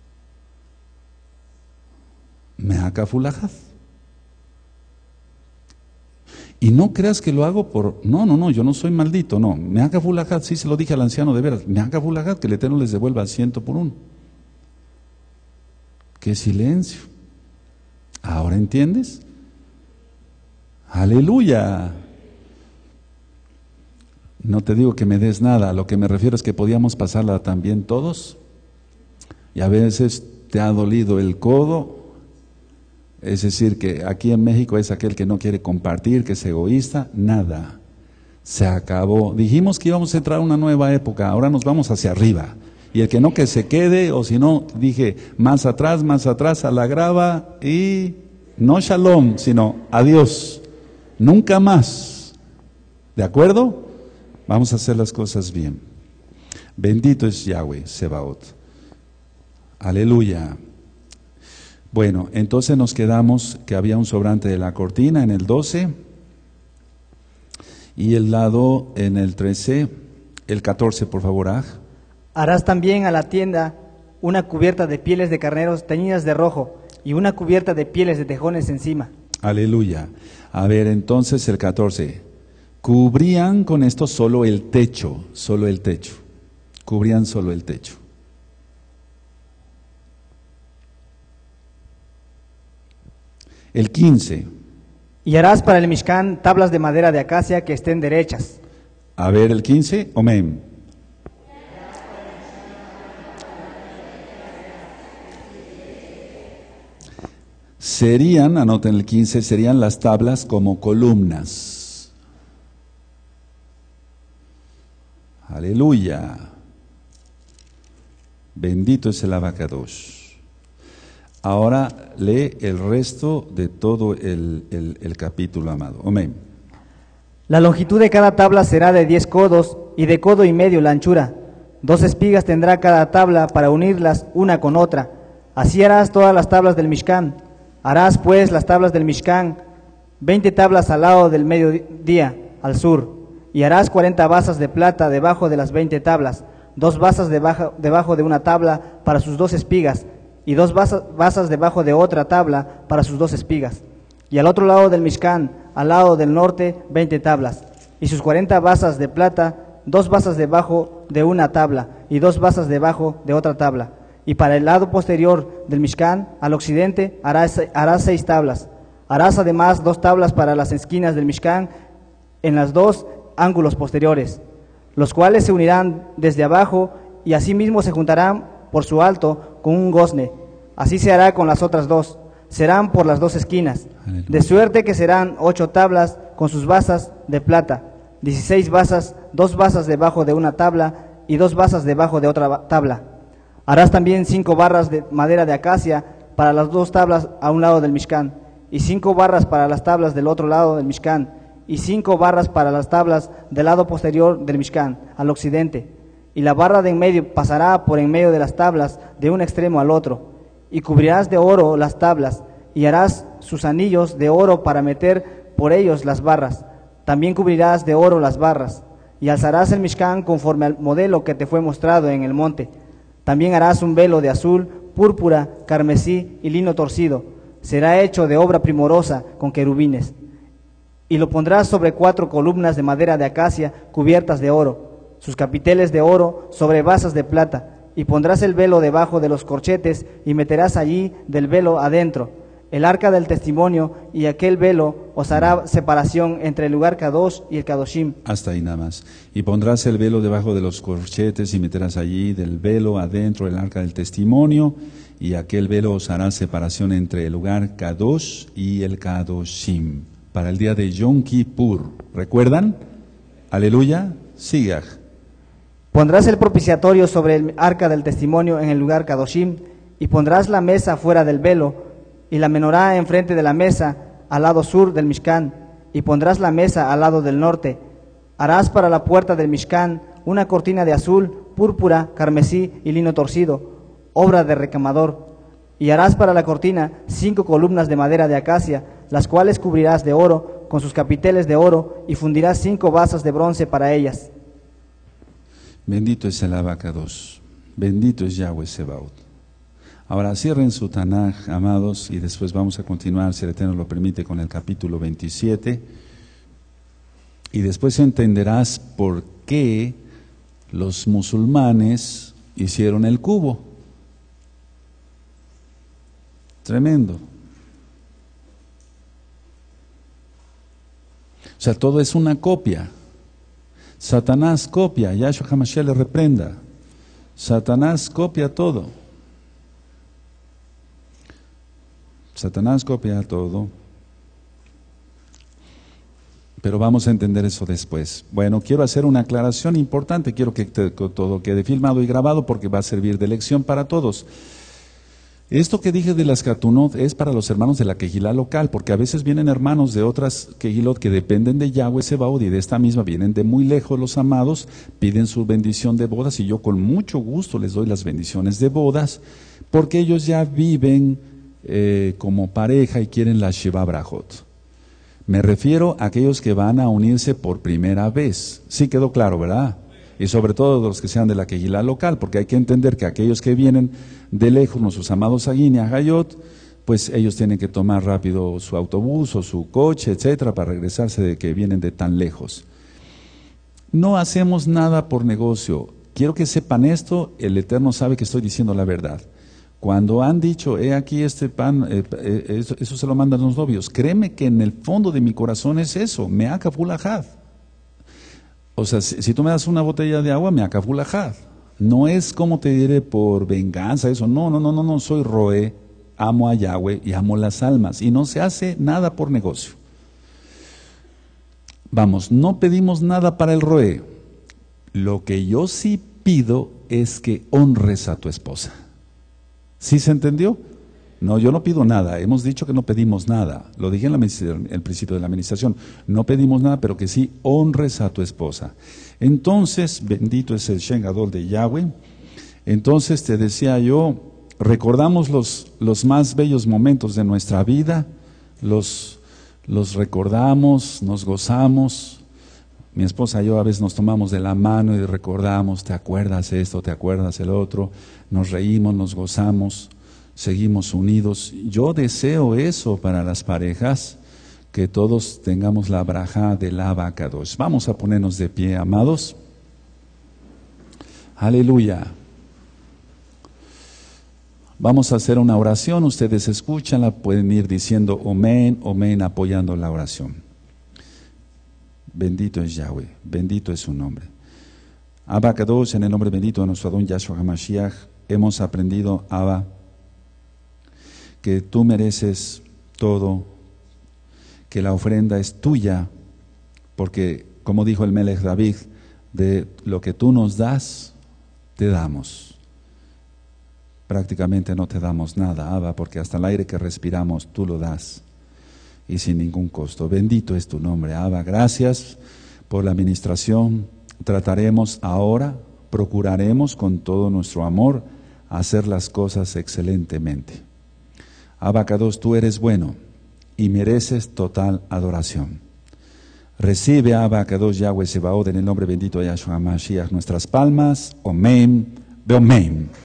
Meakaful ajaz. Y no creas que lo hago por, no, no, no, yo no soy maldito, no. Me haga fulajat, sí se lo dije al anciano de veras, me haga fulajat, que el Eterno les devuelva ciento por uno. ¡Qué silencio! ¿Ahora entiendes? ¡Aleluya! No te digo que me des nada, a lo que me refiero es que podíamos pasarla también todos, y a veces te ha dolido el codo. Es decir, que aquí en México es aquel que no quiere compartir, que es egoísta, nada, se acabó. Dijimos que íbamos a entrar a una nueva época, ahora nos vamos hacia arriba. Y el que no, que se quede, o si no, dije, más atrás, más atrás, a la grava, y no shalom, sino adiós, nunca más. ¿De acuerdo? Vamos a hacer las cosas bien. Bendito es Yahweh, Sebaot. Aleluya. Bueno, entonces nos quedamos que había un sobrante de la cortina en el doce y el lado en el trece, el catorce, por favor, Aj. Harás también a la tienda una cubierta de pieles de carneros teñidas de rojo y una cubierta de pieles de tejones encima. Aleluya. A ver, entonces el catorce. Cubrían con esto solo el techo, solo el techo. Cubrían solo el techo. El quince. Y harás para el Mishkan tablas de madera de acacia que estén derechas. A ver, el quince. Amén. Serían, anoten el quince, serían las tablas como columnas. Aleluya. Bendito es el Abacadosh. Ahora lee el resto de todo el, el, el capítulo, amado. Amén. La longitud de cada tabla será de diez codos y de codo y medio la anchura. Dos espigas tendrá cada tabla para unirlas una con otra. Así harás todas las tablas del Mishkan. Harás pues las tablas del Mishkan, veinte tablas al lado del mediodía, al sur. Y harás cuarenta basas de plata debajo de las veinte tablas, dos basas debajo, debajo de una tabla para sus dos espigas, y dos basas, basas debajo de otra tabla para sus dos espigas. Y al otro lado del Mishkan, al lado del norte, veinte tablas, y sus cuarenta basas de plata, dos basas debajo de una tabla, y dos basas debajo de otra tabla. Y para el lado posterior del Mishkan, al occidente, harás, harás seis tablas. Harás además dos tablas para las esquinas del Mishkan en los dos ángulos posteriores, los cuales se unirán desde abajo y asimismo se juntarán por su alto con un gozne. Así se hará con las otras dos. Serán por las dos esquinas. Aleluya. De suerte que serán ocho tablas con sus basas de plata, dieciséis basas, dos basas debajo de una tabla y dos basas debajo de otra tabla. Harás también cinco barras de madera de acacia para las dos tablas a un lado del Mishkan, y cinco barras para las tablas del otro lado del Mishkan, y cinco barras para las tablas del lado posterior del Mishkan, al occidente. Y la barra de en medio pasará por en medio de las tablas de un extremo al otro. Y cubrirás de oro las tablas, y harás sus anillos de oro para meter por ellos las barras. También cubrirás de oro las barras, y alzarás el Mishkan conforme al modelo que te fue mostrado en el monte. También harás un velo de azul, púrpura, carmesí y lino torcido. Será hecho de obra primorosa con querubines. Y lo pondrás sobre cuatro columnas de madera de acacia cubiertas de oro, sus capiteles de oro sobre basas de plata. Y pondrás el velo debajo de los corchetes y meterás allí del velo adentro el arca del testimonio, y aquel velo os hará separación entre el lugar Kadosh y el Kadoshim. Hasta ahí nada más. Y pondrás el velo debajo de los corchetes y meterás allí del velo adentro el arca del testimonio, y aquel velo os hará separación entre el lugar Kadosh y el Kadoshim. Para el día de Yom Kippur. ¿Recuerdan? Aleluya. Sigaj. Pondrás el propiciatorio sobre el arca del testimonio en el lugar Kadoshim, y pondrás la mesa fuera del velo, y la menorá enfrente de la mesa, al lado sur del Mishkan, y pondrás la mesa al lado del norte. Harás para la puerta del Mishkan una cortina de azul, púrpura, carmesí y lino torcido, obra de recamador. Y harás para la cortina cinco columnas de madera de acacia, las cuales cubrirás de oro, con sus capiteles de oro, y fundirás cinco basas de bronce para ellas. Bendito es el Abacados, bendito es Yahweh Sebaot. Ahora cierren su Tanaj, amados, y después vamos a continuar, si el Eterno lo permite, con el capítulo veintisiete. Y después entenderás por qué los musulmanes hicieron el cubo. Tremendo. O sea, todo es una copia. Satanás copia, Yahshua HaMashiach le reprenda. Satanás copia todo. Satanás copia todo. Pero vamos a entender eso después. Bueno, quiero hacer una aclaración importante. Quiero que te, que todo quede filmado y grabado porque va a servir de lección para todos. Esto que dije de las Katunot es para los hermanos de la Kehilá local, porque a veces vienen hermanos de otras Kehilot que dependen de Yahweh Sebaot y de esta misma, vienen de muy lejos los amados, piden su bendición de bodas y yo con mucho gusto les doy las bendiciones de bodas, porque ellos ya viven eh, como pareja y quieren la Sheva Brajot. Me refiero a aquellos que van a unirse por primera vez. Sí quedó claro, ¿verdad? Y sobre todo los que sean de la Kehilá local, porque hay que entender que aquellos que vienen de lejos, nuestros amados Agin y Agayot, pues ellos tienen que tomar rápido su autobús o su coche, etcétera, para regresarse de que vienen de tan lejos. No hacemos nada por negocio. Quiero que sepan esto, el Eterno sabe que estoy diciendo la verdad. Cuando han dicho, he aquí este pan, eh, eh, eso, eso se lo mandan los novios, créeme que en el fondo de mi corazón es eso, me acafulajad. O sea, si, si tú me das una botella de agua, me acafulajad. No es como te diré por venganza, eso, no, no, no, no, no, soy roé, amo a Yahweh y amo las almas, y no se hace nada por negocio. Vamos, no pedimos nada para el roé. Lo que yo sí pido es que honres a tu esposa. ¿Sí se entendió? No, yo no pido nada. Hemos dicho que no pedimos nada. Lo dije en la, el principio de la administración. No pedimos nada, pero que sí honres a tu esposa. Entonces, bendito es el Shen Gadol de Yahweh. Entonces, te decía yo, recordamos los, los más bellos momentos de nuestra vida, los, los recordamos, nos gozamos. Mi esposa y yo a veces nos tomamos de la mano y recordamos, ¿te acuerdas esto? ¿Te acuerdas el otro? Nos reímos, nos gozamos, seguimos unidos. Yo deseo eso para las parejas, que todos tengamos la braja del Abacadosh. Vamos a ponernos de pie, amados. Aleluya. Vamos a hacer una oración, ustedes escúchanla, pueden ir diciendo Omen, Omen, apoyando la oración. Bendito es Yahweh, bendito es su nombre. Abba Kadosh, en el nombre bendito de nuestro Adón Yahshua HaMashiach, hemos aprendido, Abba, que tú mereces todo, que la ofrenda es tuya, porque, como dijo el Melech David, de lo que tú nos das, te damos. Prácticamente no te damos nada, Abba, porque hasta el aire que respiramos tú lo das. Y sin ningún costo. Bendito es tu nombre, Abba. Gracias por la administración. Trataremos ahora, procuraremos con todo nuestro amor hacer las cosas excelentemente. Abba Kadosh, tú eres bueno y mereces total adoración. Recibe, Abba Kadosh Yahweh Sebaot, en el nombre bendito de Yahshua HaMashiach, nuestras palmas. Omen, Beomen.